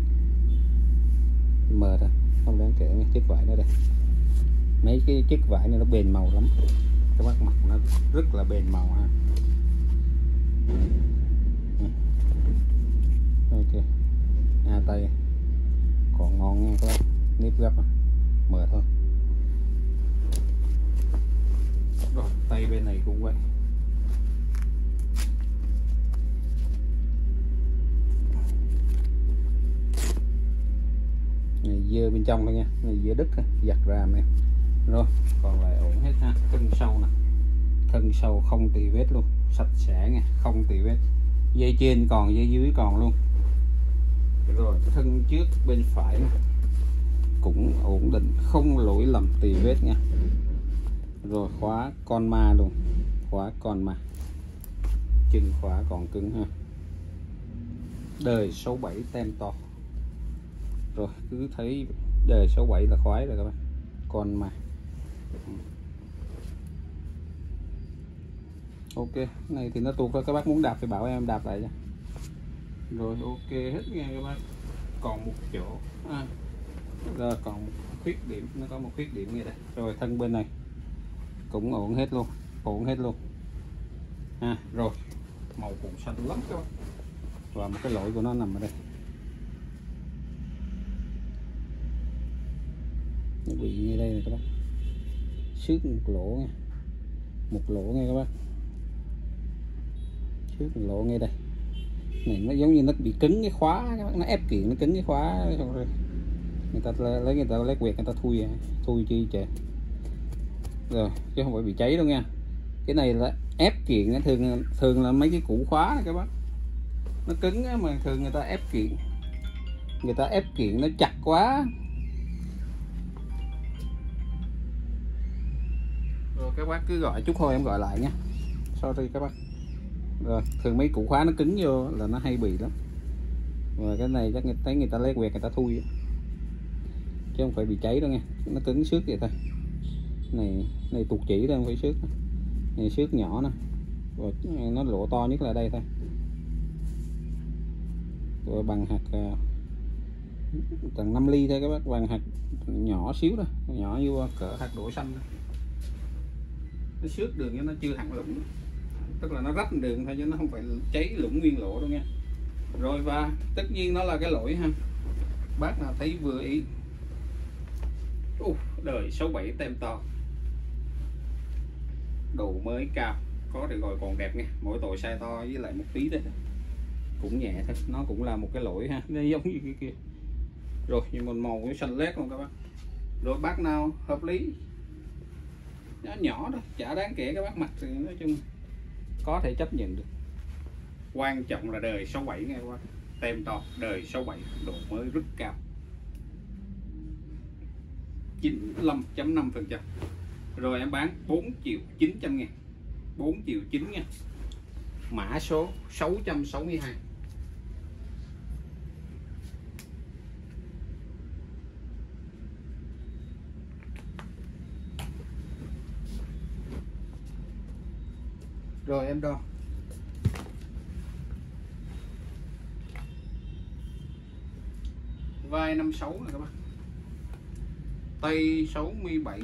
mờ thôi, không đáng kể nha. Chiếc vải ở đây, mấy cái chiếc vải này nó bền màu lắm các bác, mặc nó rất là bền màu ha. Ok, à tay còn ngon nha các bác, nếp gấp mở thôi. Rồi tay bên này cũng vậy, này dơ bên trong thôi nha, này dơ đứt giặt ra này. Rồi còn lại ổn hết ha. Thân sau nè, thân sau không tì vết luôn, sạch sẽ nha, không tì vết. Dây trên còn, dây dưới còn luôn. Rồi thân trước bên phải này, cũng ổn định, không lỗi lầm tì vết nha. Rồi khóa con ma luôn, khóa con ma, chân khóa còn cứng ha. Đời sáu bảy tem to. Rồi cứ thấy đời sáu bảy là khoái rồi các bạn, con ma. Ok, này thì nó tuột ra, các bác muốn đạp thì bảo em đạp lại nha. Rồi ok hết nha các bác. Còn một chỗ à, rồi còn một khuyết điểm, nó có một khuyết điểm như đây. Rồi thân bên này cũng ổn hết luôn, ổn hết luôn ha. Rồi màu cũng xanh lắm các bạn, và một cái lỗi của nó nằm ở đây, nó bị ngay đây này các bác, xước một lỗ nha, một lỗ nghe các bác, xước một lỗ ngay đây này, nó giống như nó bị cứng cái khóa các bác, nó ép kiện nó cứng cái khóa, xong rồi người ta lấy người ta lấy quẹt người ta thui thui chi chè rồi, chứ không phải bị cháy đâu nha. Cái này là ép kiện, thường thường là mấy cái củ khóa này các bác, nó cứng á, mà thường người ta ép kiện, người ta ép kiện nó chặt quá rồi. Các bác cứ gọi chút thôi em gọi lại nha, sorry các bác. Rồi thường mấy củ khóa nó cứng vô là nó hay bị lắm, và cái này chắc người thấy người ta lấy quẹt người ta thui chứ không phải bị cháy đâu nha, nó cứng xước vậy thôi. Này này tuột chỉ thôi, không phải xước, này xước nhỏ nè, rồi nó lỗ to nhất là đây thôi. Rồi bằng hạt tầng năm ly thôi các bác, bằng hạt nhỏ xíu thôi, nhỏ như cỡ hạt đỗ xanh thôi. Nó xước đường chứ nó chưa hẳn lũng, tức là nó rách đường thôi chứ nó không phải cháy lũng nguyên lỗ đâu nha. Rồi và tất nhiên nó là cái lỗi ha, bác nào thấy vừa ý. uh, đời sáu bảy tem to, đồ mới cao, có để gọi còn đẹp nha, mỗi tội size to với lại một tí thôi, cũng nhẹ thôi, nó cũng là một cái lỗi ha, nó giống như cái kia. Rồi nhưng mà màu cái xanh lét luôn các bác. Rồi bác nào hợp lý, nó nhỏ đó chả đáng kể các bác, mặt thì nói chung có thể chấp nhận được. Quan trọng là đời sáu bảy nghe qua, tem to đời sáu bảy, độ mới rất cao, chín mươi lăm phẩy năm phần trăm. Rồi em bán bốn triệu chín trăm ngàn, bốn triệu chín nha, mã số sáu trăm sáu mươi hai. Rồi em đo vai năm sáu này các bạn, tay sáu mươi bảy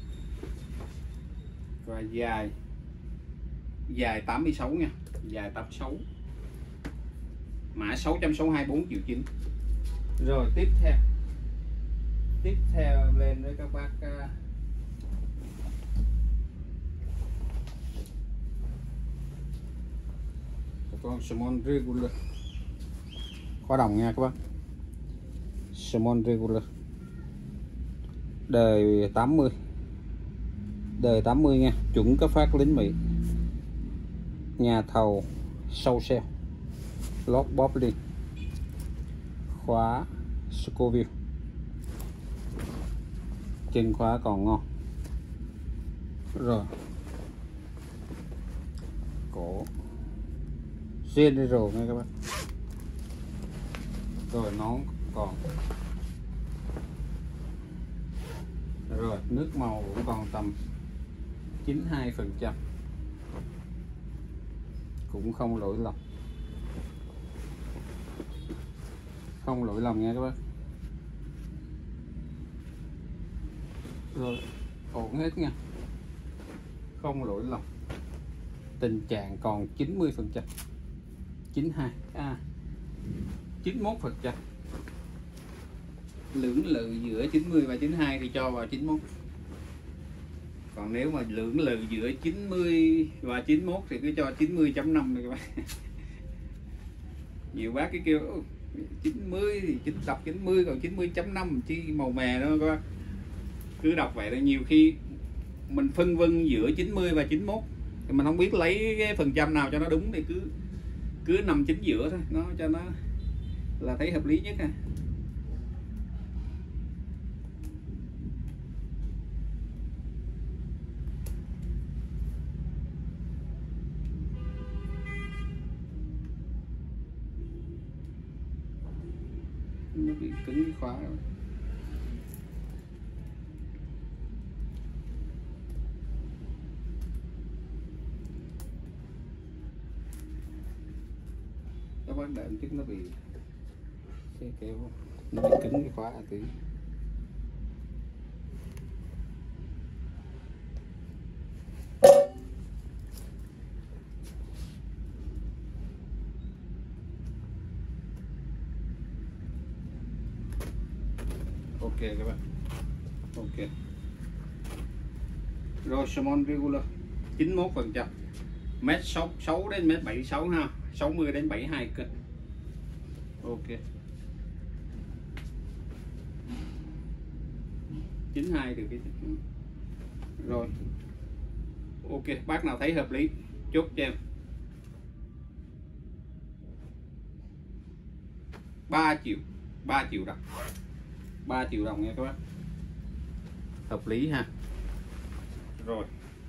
và dài dài tám mươi sáu nha, dài tám mươi sáu, mã sáu trăm sáu mươi hai, bốn triệu chín. Rồi tiếp theo tiếp theo lên với các bác uh, con Small Regular khóa đồng nha các bác, Small Regular đời tám mươi, đời tám mươi nha, chuẩn cấp phát lính Mỹ, nhà thầu sâu xeo, lót bóp liên, khóa Scoville, chân khóa còn ngon. Rồi cổ General nha các bác. Rồi nón còn, rồi nước màu cũng còn tầm chín mươi hai phần trăm, cũng không lỗi lầm, không lỗi lầm nha các bác. Rồi ổn hết nha, không lỗi lầm, tình trạng còn chín mươi phần trăm, chín mươi hai à chín mươi mốt phần trăm, lưỡng lự giữa chín mươi và chín mươi hai thì cho vào chín mươi mốt, còn nếu mà lưỡng lự giữa chín mươi và chín mươi mốt thì cứ cho chín mươi chấm năm này các bạn. Nhiều bác cái kêu chín mươi thì chính đọc chín mươi, còn chín mươi chấm năm chi màu mè đó các bác, cứ đọc vậy là nhiều khi mình phân vân giữa chín mươi và chín mươi mốt thì mình không biết lấy cái phần trăm nào cho nó đúng, thì cứ cứ nằm chính giữa thôi, nó cho nó là thấy hợp lý nhất ha. Nó bị cứng cái khóa rồi. Các bác đợi một chút, nó bị cái kéo, nó bị cứng cái khóa tí. các bạn. Ok. Rồi Salmon regular chín mươi mốt phần trăm, mét sáu đến mét bảy mươi sáu ha, sáu mươi đến bảy mươi hai cân. Ok. chín mươi hai từ cái rồi. Ok, bác nào thấy hợp lý chốt cho em. ba triệu, ba triệu đồng. ba triệu đồng nha các bác. Hợp lý ha. Rồi.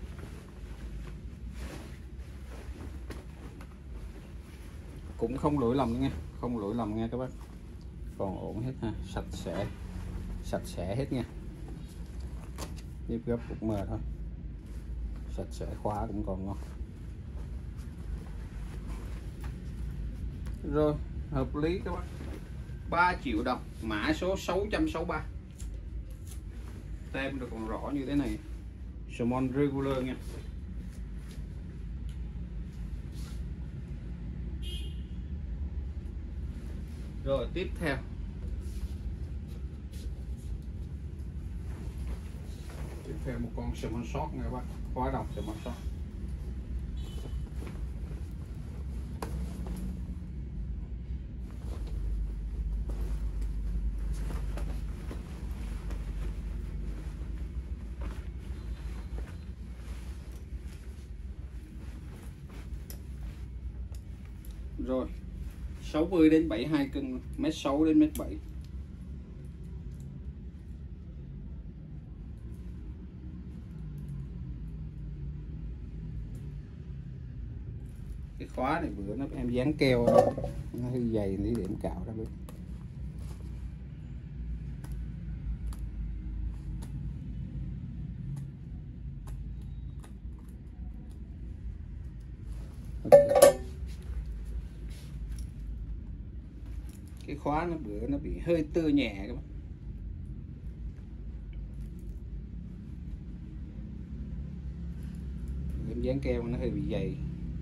Cũng không lỗi lầm nha, không lỗi lầm nha các bác. Còn ổn hết ha, sạch sẽ. Sạch sẽ hết nha. Tiếp gấp cũng mờ thôi. Sạch sẽ, khóa cũng còn ngon. Rồi, hợp lý các bác. ba triệu đồng, mã số sáu trăm sáu mươi ba. Tem được còn rõ như thế này. Salmon regular nha. Rồi tiếp theo. Tiếp theo một con salmon shark nha các bác. Khóa đồng salmon shark. Rồi sáu mươi đến bảy mươi hai cân, mét sáu đến mét bảy. Cái khóa này bữa nó em dán keo đó. Nó hơi dày tí để em cạo ra biết. Okay. Cái khóa nó bữa nó bị hơi tơ nhẹ các bạn. Em dán keo nó hơi bị dày.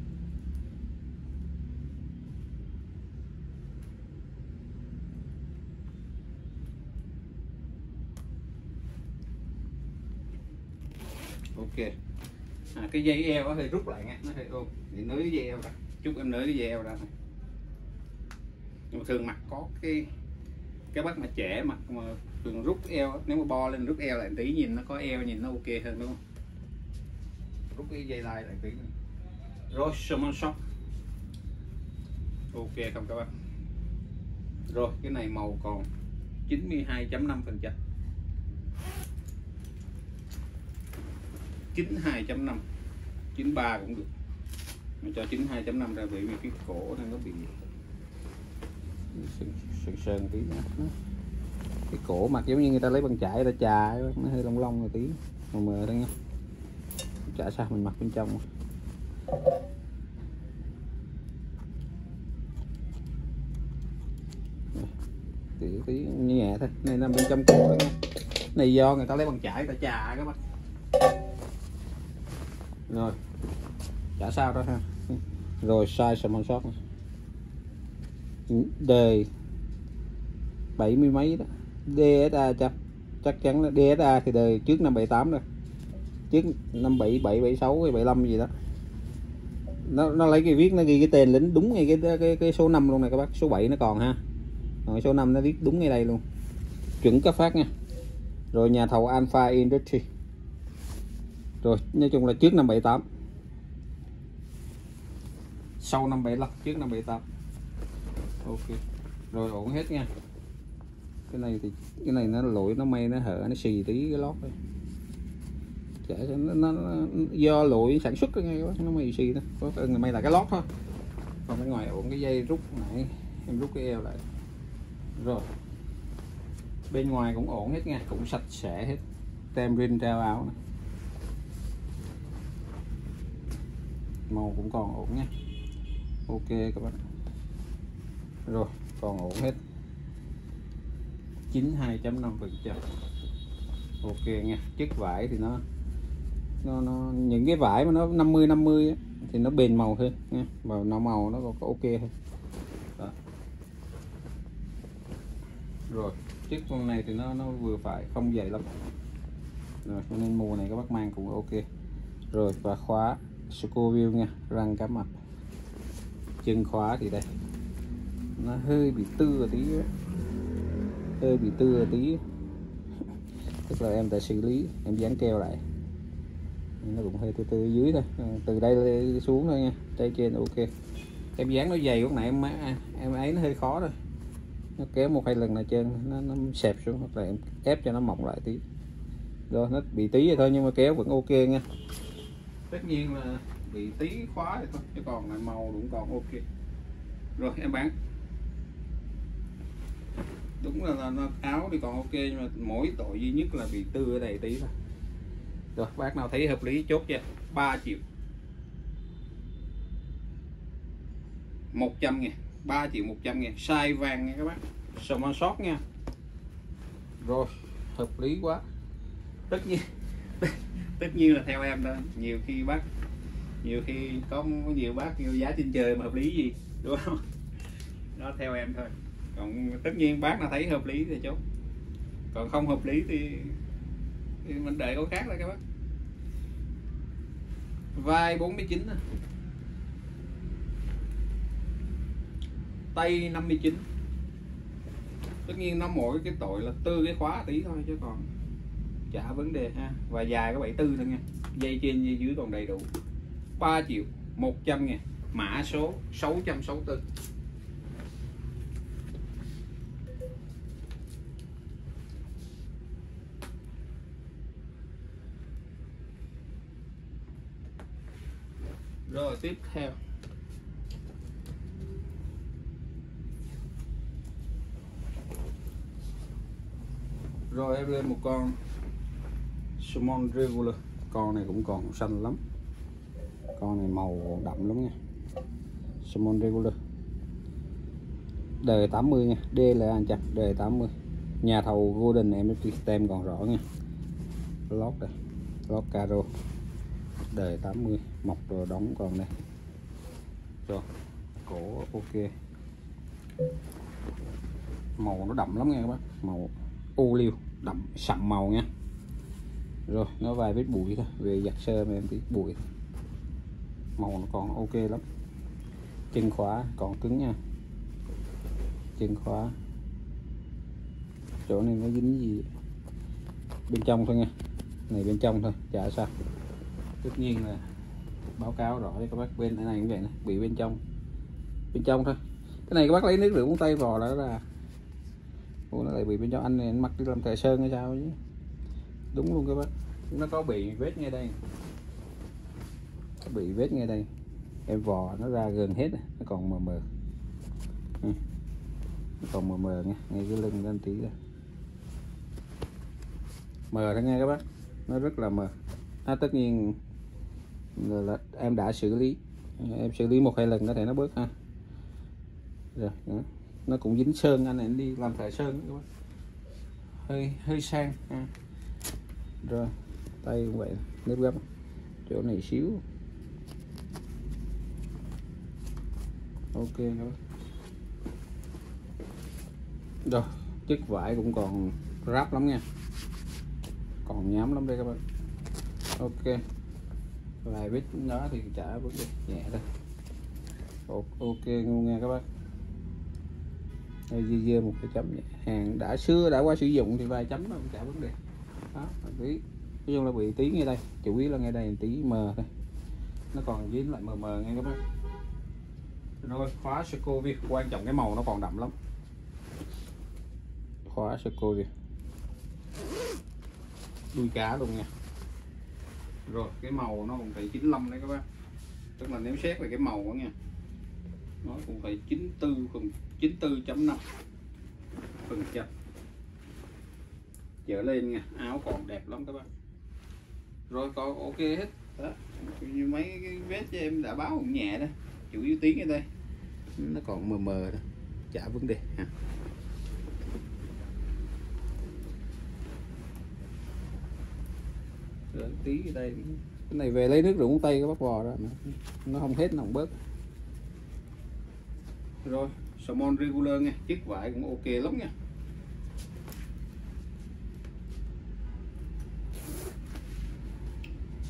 Ok. À, cái dây eo nó hơi rút lại nha, nó hơi ôm. Để nới cái dây eo ra. Chút em nới cái dây eo ra thôi. Nhưng mà thường mặc có cái cái bác mà trẻ mặc mà thường rút eo, nếu mà bo lên rút eo lại tí nhìn nó có eo, nhìn nó ok hơn đúng không? Rút cái dây lai lại tí. Rồi salmon shark. Ok không các bác? Rồi cái này màu còn chín mươi hai phẩy năm phần trăm. chín mươi hai phẩy năm, chín mươi ba cũng được. Mình cho chín mươi hai phẩy năm ra vì cái cổ này nó bị sơn sơn, sơn tí nữa. Cái cổ mặt giống như người ta lấy băng chải người ta chà, nó hơi lông lông rồi tí mờ mờ thôi nha. Chả sao mình mặc bên trong. Tí tí nhẹ thôi, này nằm bên trong cổ đó nha. Này do người ta lấy băng chải người ta chà các bác. Rồi chả sao đó ha. Rồi size salmon shark đời bảy mươi mấy đó, đê ét a chắc chắc chắn là đê ét a thì đời trước năm bảy tám rồi, trước năm bảy bảy bảy sáu hay bảy lăm gì đó. Nó nó lấy cái viết nó ghi cái tên lính đúng ngay cái cái cái số năm luôn này các bác. Số bảy nó còn ha, rồi số năm nó viết đúng ngay đây luôn, chuẩn cấp phát nha. Rồi nhà thầu Alpha Industry. Rồi nói chung là trước năm bảy tám, sau năm bảy lăm, trước năm bảy tám. Ok rồi ổn hết nha. Cái này thì cái này nó lỗi nó may nó hở nó xì tí cái lót thôi. Chả nó, nó, nó do lỗi sản xuất cái ngay nó may xì đó, có may là cái lót thôi. Còn bên ngoài ổn. Cái dây rút này em rút cái eo lại. Rồi bên ngoài cũng ổn hết nha, cũng sạch sẽ hết, tem rin treo áo này. Màu cũng còn ổn nha. Ok các bạn. Rồi còn ổn hết, chín mươi hai phẩy năm phần trăm. Ok nha. Chất vải thì nó nó nó những cái vải mà nó năm mươi năm mươi á, thì nó bền màu hơn nha, và nó màu nó có ok hơn. Đó. Rồi chiếc con này thì nó nó vừa phải, không dày lắm rồi, cho nên mùa này các bác mang cũng ok rồi. Và khóa Scoville nha, răng cá mập. Chân khóa thì đây nó hơi bị tưa tí đó. hơi bị tưa tí tức là em đã xử lý, em dán keo lại, nó cũng hơi từ từ dưới thôi, từ đây xuống thôi nha, tay trên ok. Em dán nó dày lúc nãy em em ấy nó hơi khó rồi, nó kéo một hai lần là trên nó, nó xẹp xuống, hoặc là em ép cho nó mỏng lại tí rồi, nó bị tí vậy thôi nhưng mà kéo vẫn ok nha. Tất nhiên là bị tí khóa thì thôi, chứ còn là màu cũng còn ok. Rồi em bán đúng là, là, là áo thì còn ok, nhưng mà mỗi tội duy nhất là bị tư ở đây tí thôi. Rồi bác nào thấy hợp lý chốt cho ba triệu một trăm ngàn, ba triệu một trăm ngàn, size vàng nha các bác, small short nha. Rồi hợp lý quá. Tất nhiên tất nhiên là theo em đó, nhiều khi bác nhiều khi có nhiều bác nhiều giá trên trời mà hợp lý gì, đúng không? Đó theo em thôi, còn tất nhiên bác nào thấy hợp lý thì chốt, còn không hợp lý thì, thì mình đợi có khác thôi các bác. Vai bốn mươi chín, tay năm mươi chín. Tất nhiên nó mỗi cái tội là tư cái khóa tí thôi chứ còn chả vấn đề ha. Và dài có bảy mươi tư thôi nha, dây trên dây dưới còn đầy đủ. Ba triệu một trăm ngàn, mã số sáu trăm sáu mươi tư. Rồi tiếp theo rồi em lên một con Small Regular. Con này cũng còn xanh lắm, con này màu đậm lắm nha. Small Regular đời tám mươi nha, D là anh chặt đời tám mươi, nhà thầu Golden em tem còn rõ nha. Lót đây, lót caro đời tám mươi, mọc rồi đóng còn đây. Rồi cổ ok, màu nó đậm lắm nha các bác, màu ô liu đậm sậm màu nha. Rồi nó vài vết bụi thôi, về giặt sơ mà em tí bụi, màu nó còn ok lắm. Chân khóa còn cứng nha, chân khóa chỗ này nó dính gì bên trong thôi nha, này bên trong thôi chả sao. Tất nhiên là báo cáo rõ cho các bác, bên cái này cũng vậy này, bị bên trong bên trong thôi. Cái này các bác lấy nước rửa móng tay vò là nó ra. Ủa, nó lại bị bên trong, anh này anh mặc đi làm thợ sơn hay sao chứ. Đúng luôn các bác, nó có bị vết ngay đây, có bị vết ngay đây, em vò nó ra gần hết, nó còn mờ mờ, nó còn mờ mờ nha, ngay cái lưng lên tí ra mờ thôi nha các bác, nó rất là mờ. À, tất nhiên là, là em đã xử lý, em xử lý một hai lần có thể nó bớt ha. Rồi đó. Nó cũng dính sơn, anh này anh đi làm thợ sơn các bác, hơi hơi sang ha. Rồi tay cũng vậy, nước gấp chỗ này xíu ok các bác. Rồi chất vải cũng còn ráp lắm nha, còn nhám lắm đây các bạn. Ok, vài vết đó thì chả vấn đề, nhẹ thôi. Ok luôn nha các bác. Đây dư dư một cái chấm nhẹ. Hàng đã xưa đã qua sử dụng thì vài chấm đó cũng chả vấn đề. Đó, tí nói chung là bị tí ngay đây, chủ yếu là ngay đây tí mờ thôi, nó còn dính lại mờ mờ nghe các bác. Rồi khóa Scoville, quan trọng cái màu nó còn đậm lắm. Khóa Scoville đuôi cá luôn nha. Rồi cái màu nó cũng phải chín mươi lăm đấy các bác, tức là nếu xét về cái màu đó nha, nó cũng phải chín mươi tư phần chín mươi tư chấm năm phần trăm trở lên nha. Áo còn đẹp lắm các bác. Rồi còn ok hết đó, như mấy cái vết cho em đã báo cũng nhẹ đó, chủ yếu tiếng ở đây nó còn mờ mờ đó, chả vấn đề ha. Rồi tí ở đây, cái này về lấy nước rửa móng tay các bác vò đó, nó không hết nó không bớt. Rồi Small Regular nha, chiếc vải cũng ok lắm nha.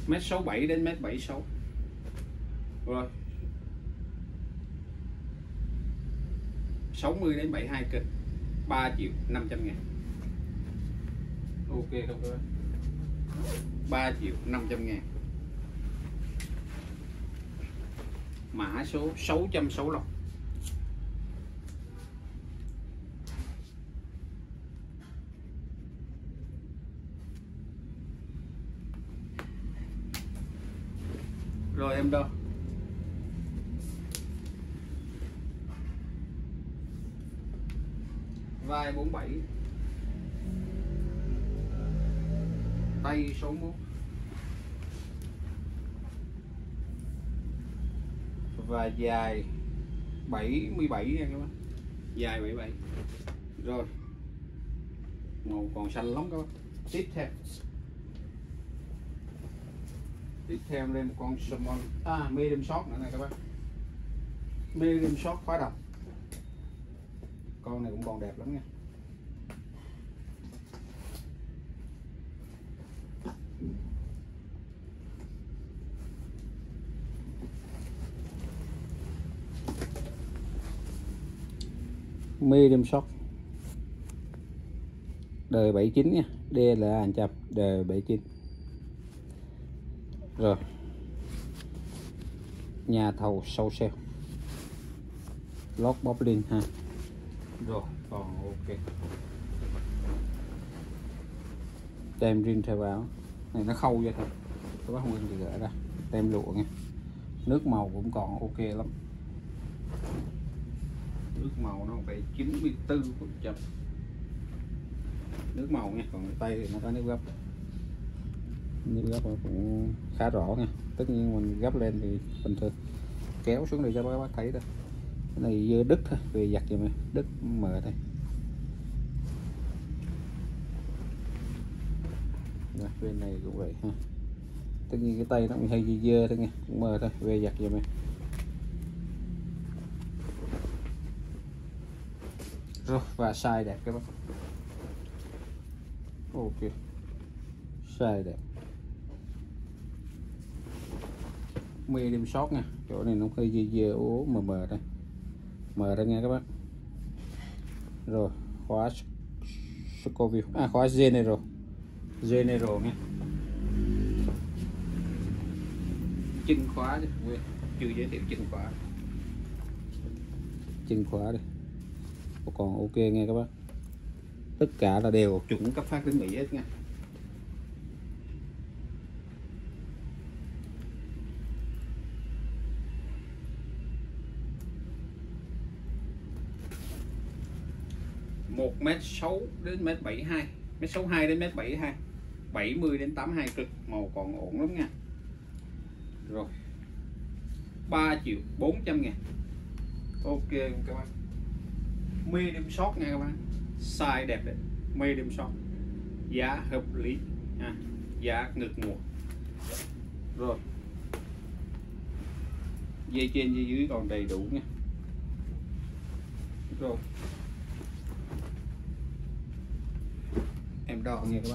mét sáu bảy đến mét bảy sáu. Rồi sáu mươi đến bảy mươi hai cân, ba triệu năm trăm ngàn. Ok không các bạn, ba triệu năm trăm ngàn. Mã số sáu trăm sáu mươi lăm. Rồi em đo. Vai bốn mươi bảy, tay sáu mươi mốt, và dài bảy mươi bảy nha các bạn, dài bảy mươi bảy. Rồi màu còn xanh lắm các bạn. Tiếp theo tiếp theo lên một con small à medium short nữa này các bạn, medium short khóa đồng. Con này cũng còn đẹp lắm nha. Medium short đời bảy chín nha, D là hàng trăm, đời bảy chín. Rồi nhà thầu sâu sale, lót bóp linh ha. Rồi còn ok, tem riêng theo báo này, nó khâu vậy thôi các bác không cần gì gỡ ra. Tem lụa nha, nước màu cũng còn ok lắm, nước màu nó phải chín mươi tư phần trăm nước màu nha. Còn tay thì nó có nước gấp, nước gấp nó cũng khá rõ nha. Tất nhiên mình gấp lên thì bình thường, kéo xuống đây cho các bác thấy thôi. Cái này dơ đứt thôi, về giặt vậy mà đứt mờ thôi. Rồi, bên này cũng vậy ha. Tất nhiên cái tay nó cũng hơi dơ dơ thôi nha, cũng mờ thôi, về giặt vậy mà. Rồi và size đẹp các bác. Ok, size đẹp, medium short nha. Chỗ này nó hơi dơ dơ ố mờ mờ đây, mờ ra nghe các bác. Rồi khóa Scoville, à khóa General, General nha. Chân khóa chứ, chưa giới thiệu chân khóa. Chân khóa đây còn ok nghe các bác. Tất cả là đều chuẩn cấp phát đến Mỹ hết nha. một mét sáu đến mét bảy mươi hai, mét sáu mươi hai đến mét bảy mươi hai, bảy mươi đến tám mươi hai cực, màu còn ổn lắm nha. Rồi ba triệu bốn trăm ngàn. Ok các bạn, medium short nha các bạn, size đẹp đấy, medium short, giá hợp lý à, giá ngược mùa. Rồi dây trên dây dưới còn đầy đủ nha. Rồi em đo nha các bạn,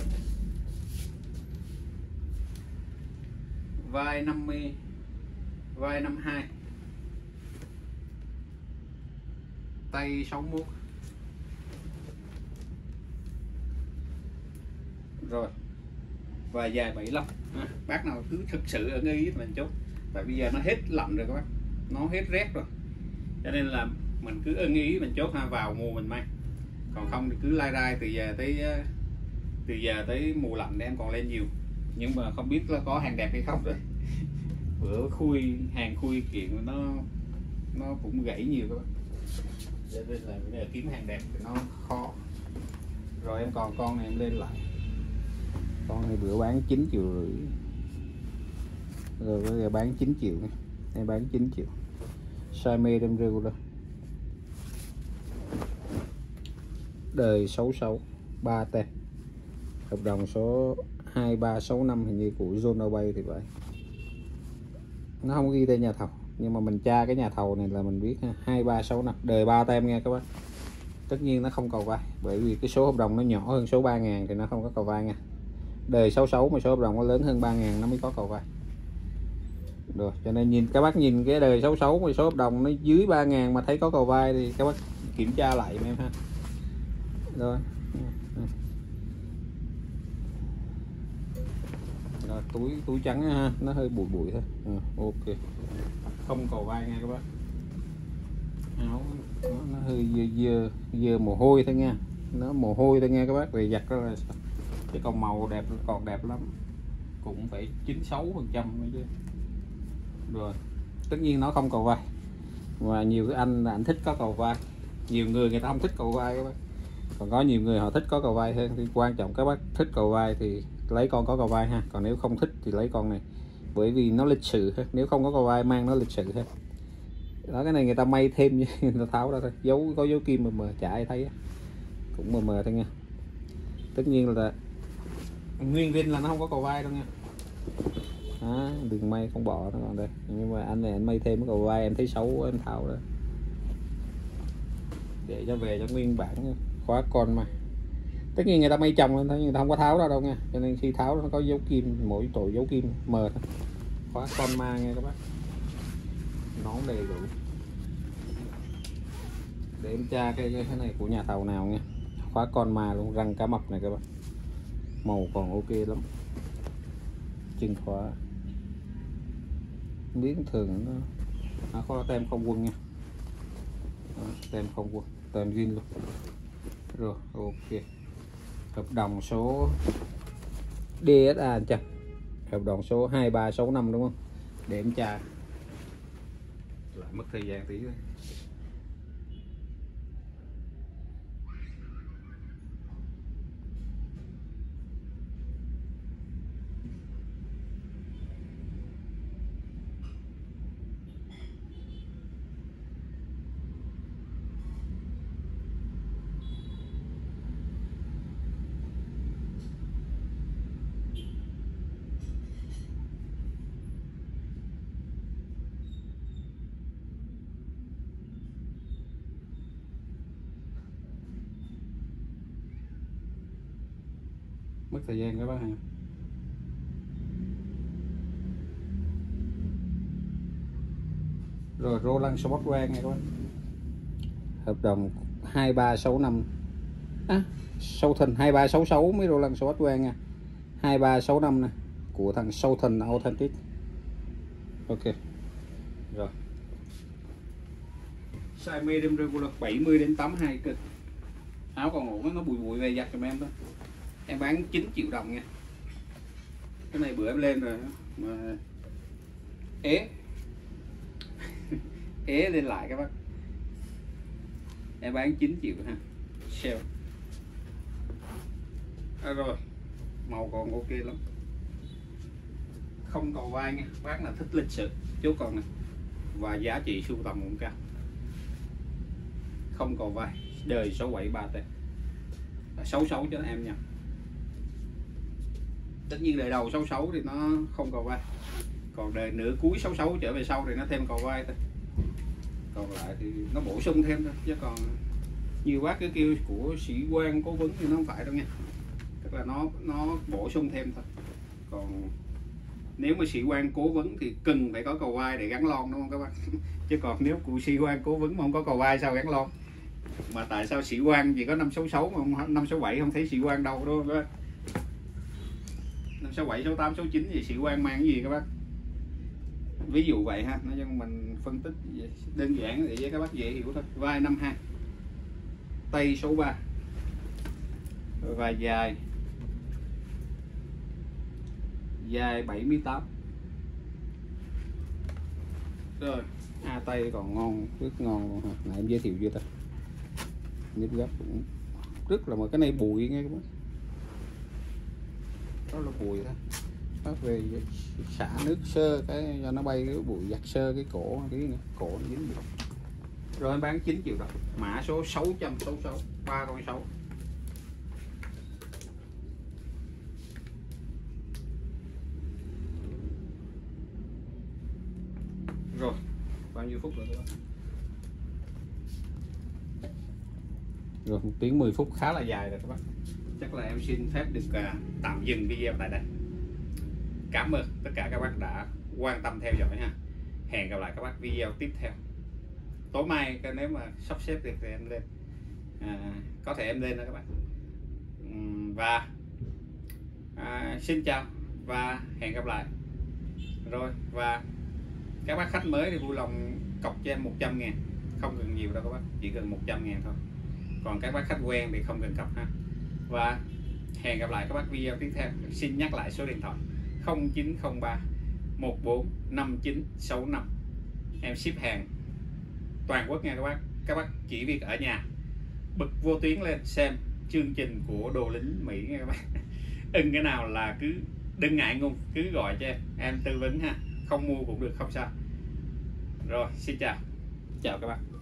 vai năm mươi, vai năm mươi hai, tay sáu mươi mốt. Rồi và dài bảy mươi lăm. À, bác nào cứ thực sự ở nghi mình chốt, tại bây giờ nó hết lạnh rồi các bác, nó hết rét rồi, cho nên là mình cứ ưng ý mình chốt ha, vào mùa mình may. Còn không thì cứ lai rai từ giờ tới từ giờ tới mùa lạnh em còn lên nhiều, nhưng mà không biết là có hàng đẹp hay không rồi. Bữa khui hàng khui kiện nó nó cũng gãy nhiều các bạn, cho nên là bây giờ kiếm hàng đẹp thì nó khó. Rồi em còn con này em lên lại, con này bữa bán chín triệu rưỡi, rồi bây giờ bán chín triệu nha, em bán chín triệu, size medium regular, đời sáu sáu, ba tem, hợp đồng số hai ba sáu năm hình như của Zona Bay thì vậy. Nó không ghi tên nhà thầu nhưng mà mình tra cái nhà thầu này là mình biết ha, hai ba sáu năm, đời ba tem nha các bác. Tất nhiên nó không cầu vai, bởi vì cái số hợp đồng nó nhỏ hơn số ba ngàn thì nó không có cầu vai nha. Đời sáu sáu mà số hợp đồng nó lớn hơn ba ngàn nó mới có cầu vai. Rồi cho nên nhìn các bác nhìn cái đời sáu sáu mà số hợp đồng nó dưới ba ngàn mà thấy có cầu vai thì các bác kiểm tra lại em ha. Rồi. Rồi túi túi trắng ha, nó hơi bụi bụi thôi. À, ok. Không cầu vai nha các bác. Áo nó, nó hơi dơ, dơ dơ mồ hôi thôi nha, nó mồ hôi thôi nha các bác, về giặt đó là chứ còn màu đẹp còn đẹp lắm, cũng phải chín mươi sáu phần trăm chứ. Rồi tất nhiên nó không cầu vai, và nhiều cái anh là anh thích có cầu vai, nhiều người người ta không thích cầu vai các bác, còn có nhiều người họ thích có cầu vai hơn. Thì quan trọng các bác thích cầu vai thì lấy con có cầu vai ha, còn nếu không thích thì lấy con này, bởi vì nó lịch sự hơn. Nếu không có cầu vai mang nó lịch sự hơn đó. Cái này người ta may thêm người ta tháo ra thôi, dấu có dấu kim mà mờ chả ai thấy, cũng mờ mờ thôi nha. Tất nhiên là nguyên viên là nó không có cầu vai đâu nha. Đó, đừng may không bỏ nó còn đây, nhưng mà anh này anh may thêm cái cầu vai em thấy xấu em tháo ra để cho về cho nguyên bản nha. Khóa con mà tất nhiên người ta may chồng lên thôi, người ta không có tháo ra đâu nha, cho nên khi tháo nó có dấu kim, mỗi tổ dấu kim mờ thôi. Khóa con ma nghe các bác, nón đầy đủ để em tra cái, cái này của nhà thầu nào nha. Khóa con ma luôn, răng cá mập này các bác, màu còn ok lắm. Chân khóa miếng thường nó, nó có tem không quân nha. Đó, tem không quân, tem zin luôn. Rồi ok. Hợp đồng số đê ét a chắc hợp đồng số hai ba sáu năm đúng không, để em tra lại mất thời gian tí thôi. Mất thời gian các bác ha. Rồi Roland Sportwear nghe các bác, hợp đồng hai ba sáu năm á, Southern hai ba sáu sáu mới Roland Sportwear nha, hai ba sáu năm nè của thằng Southern Authentic. Ok rồi, size medium regular bảy mươi đến tám mươi hai cực, áo còn ổn, nó bụi bụi về giặt cho em đó. Em bán chín triệu đồng nha, cái này bữa em lên rồi mà ế ế lên lại các bác, em bán chín triệu ha, sale. À rồi màu còn ok lắm, không cầu vai nha bác là thích lịch sự chú còn này, và giá trị sưu tầm cũng cao. Không cầu vai, đời sáu bảy ba tê sáu sáu cho em nha. Tất nhiên đời đầu sáu sáu thì nó không cầu vai, còn đời nửa cuối sáu sáu trở về sau thì nó thêm cầu vai thôi, còn lại thì nó bổ sung thêm thôi, chứ còn nhiều bác cứ kêu của sĩ quan cố vấn thì nó không phải đâu nha, tức là nó nó bổ sung thêm thôi. Còn nếu mà sĩ quan cố vấn thì cần phải có cầu vai để gắn lon đúng không các bác chứ còn nếu của sĩ quan cố vấn mà không có cầu vai sao gắn lon, mà tại sao sĩ quan chỉ có năm sáu sáu mà năm sáu bảy không thấy sĩ quan đâu đúng không các bác. Năm sáu bảy sáu tám sáu chín thì sĩ quan mang cái gì các bác, ví dụ vậy ha, nói chung mình phân tích đơn giản để cho các bác dễ hiểu thôi. Vai năm hai, tay số ba, vai dài dài bảy mươi tám. Rồi a tay còn ngon, rất ngon luôn ha. Này em giới thiệu chưa ta, nếp gấp cũng rất là, mà cái này bụi nghe các bác, đó là bụi thôi, nó về xả nước sơ cái cho nó bay cái bụi, giặt sơ cái cổ cái nữa, cổ nó dính bụi. Rồi em bán chín triệu đồng, mã số sáu trăm sáu mươi sáu, ba con sáu. Rồi bao nhiêu phút rồi các bạn? Rồi một tiếng mười phút khá là dài rồi các bạn. chắc là em xin phép được uh, tạm dừng video tại đây. Cảm ơn tất cả các bác đã quan tâm theo dõi ha. Hẹn gặp lại các bác video tiếp theo. Tối mai nếu mà sắp xếp được thì em lên, à, có thể em lên đó các bạn. Và à, xin chào và hẹn gặp lại. Rồi, và các bác khách mới thì vui lòng cọc cho em một trăm ngàn, không cần nhiều đâu các bác, chỉ cần một trăm ngàn thôi. Còn các bác khách quen thì không cần cọc ha. Và hẹn gặp lại các bác video tiếp theo. Xin nhắc lại số điện thoại không chín không ba một bốn năm chín sáu năm. Em ship hàng toàn quốc nha các bác. Các bác chỉ việc ở nhà bật vô tuyến lên xem chương trình của Đồ Lính Mỹ nha các bác. Ưng cái nào là cứ đừng ngại ngùng, cứ gọi cho em, em tư vấn ha. Không mua cũng được, không sao. Rồi, xin chào. Chào các bác.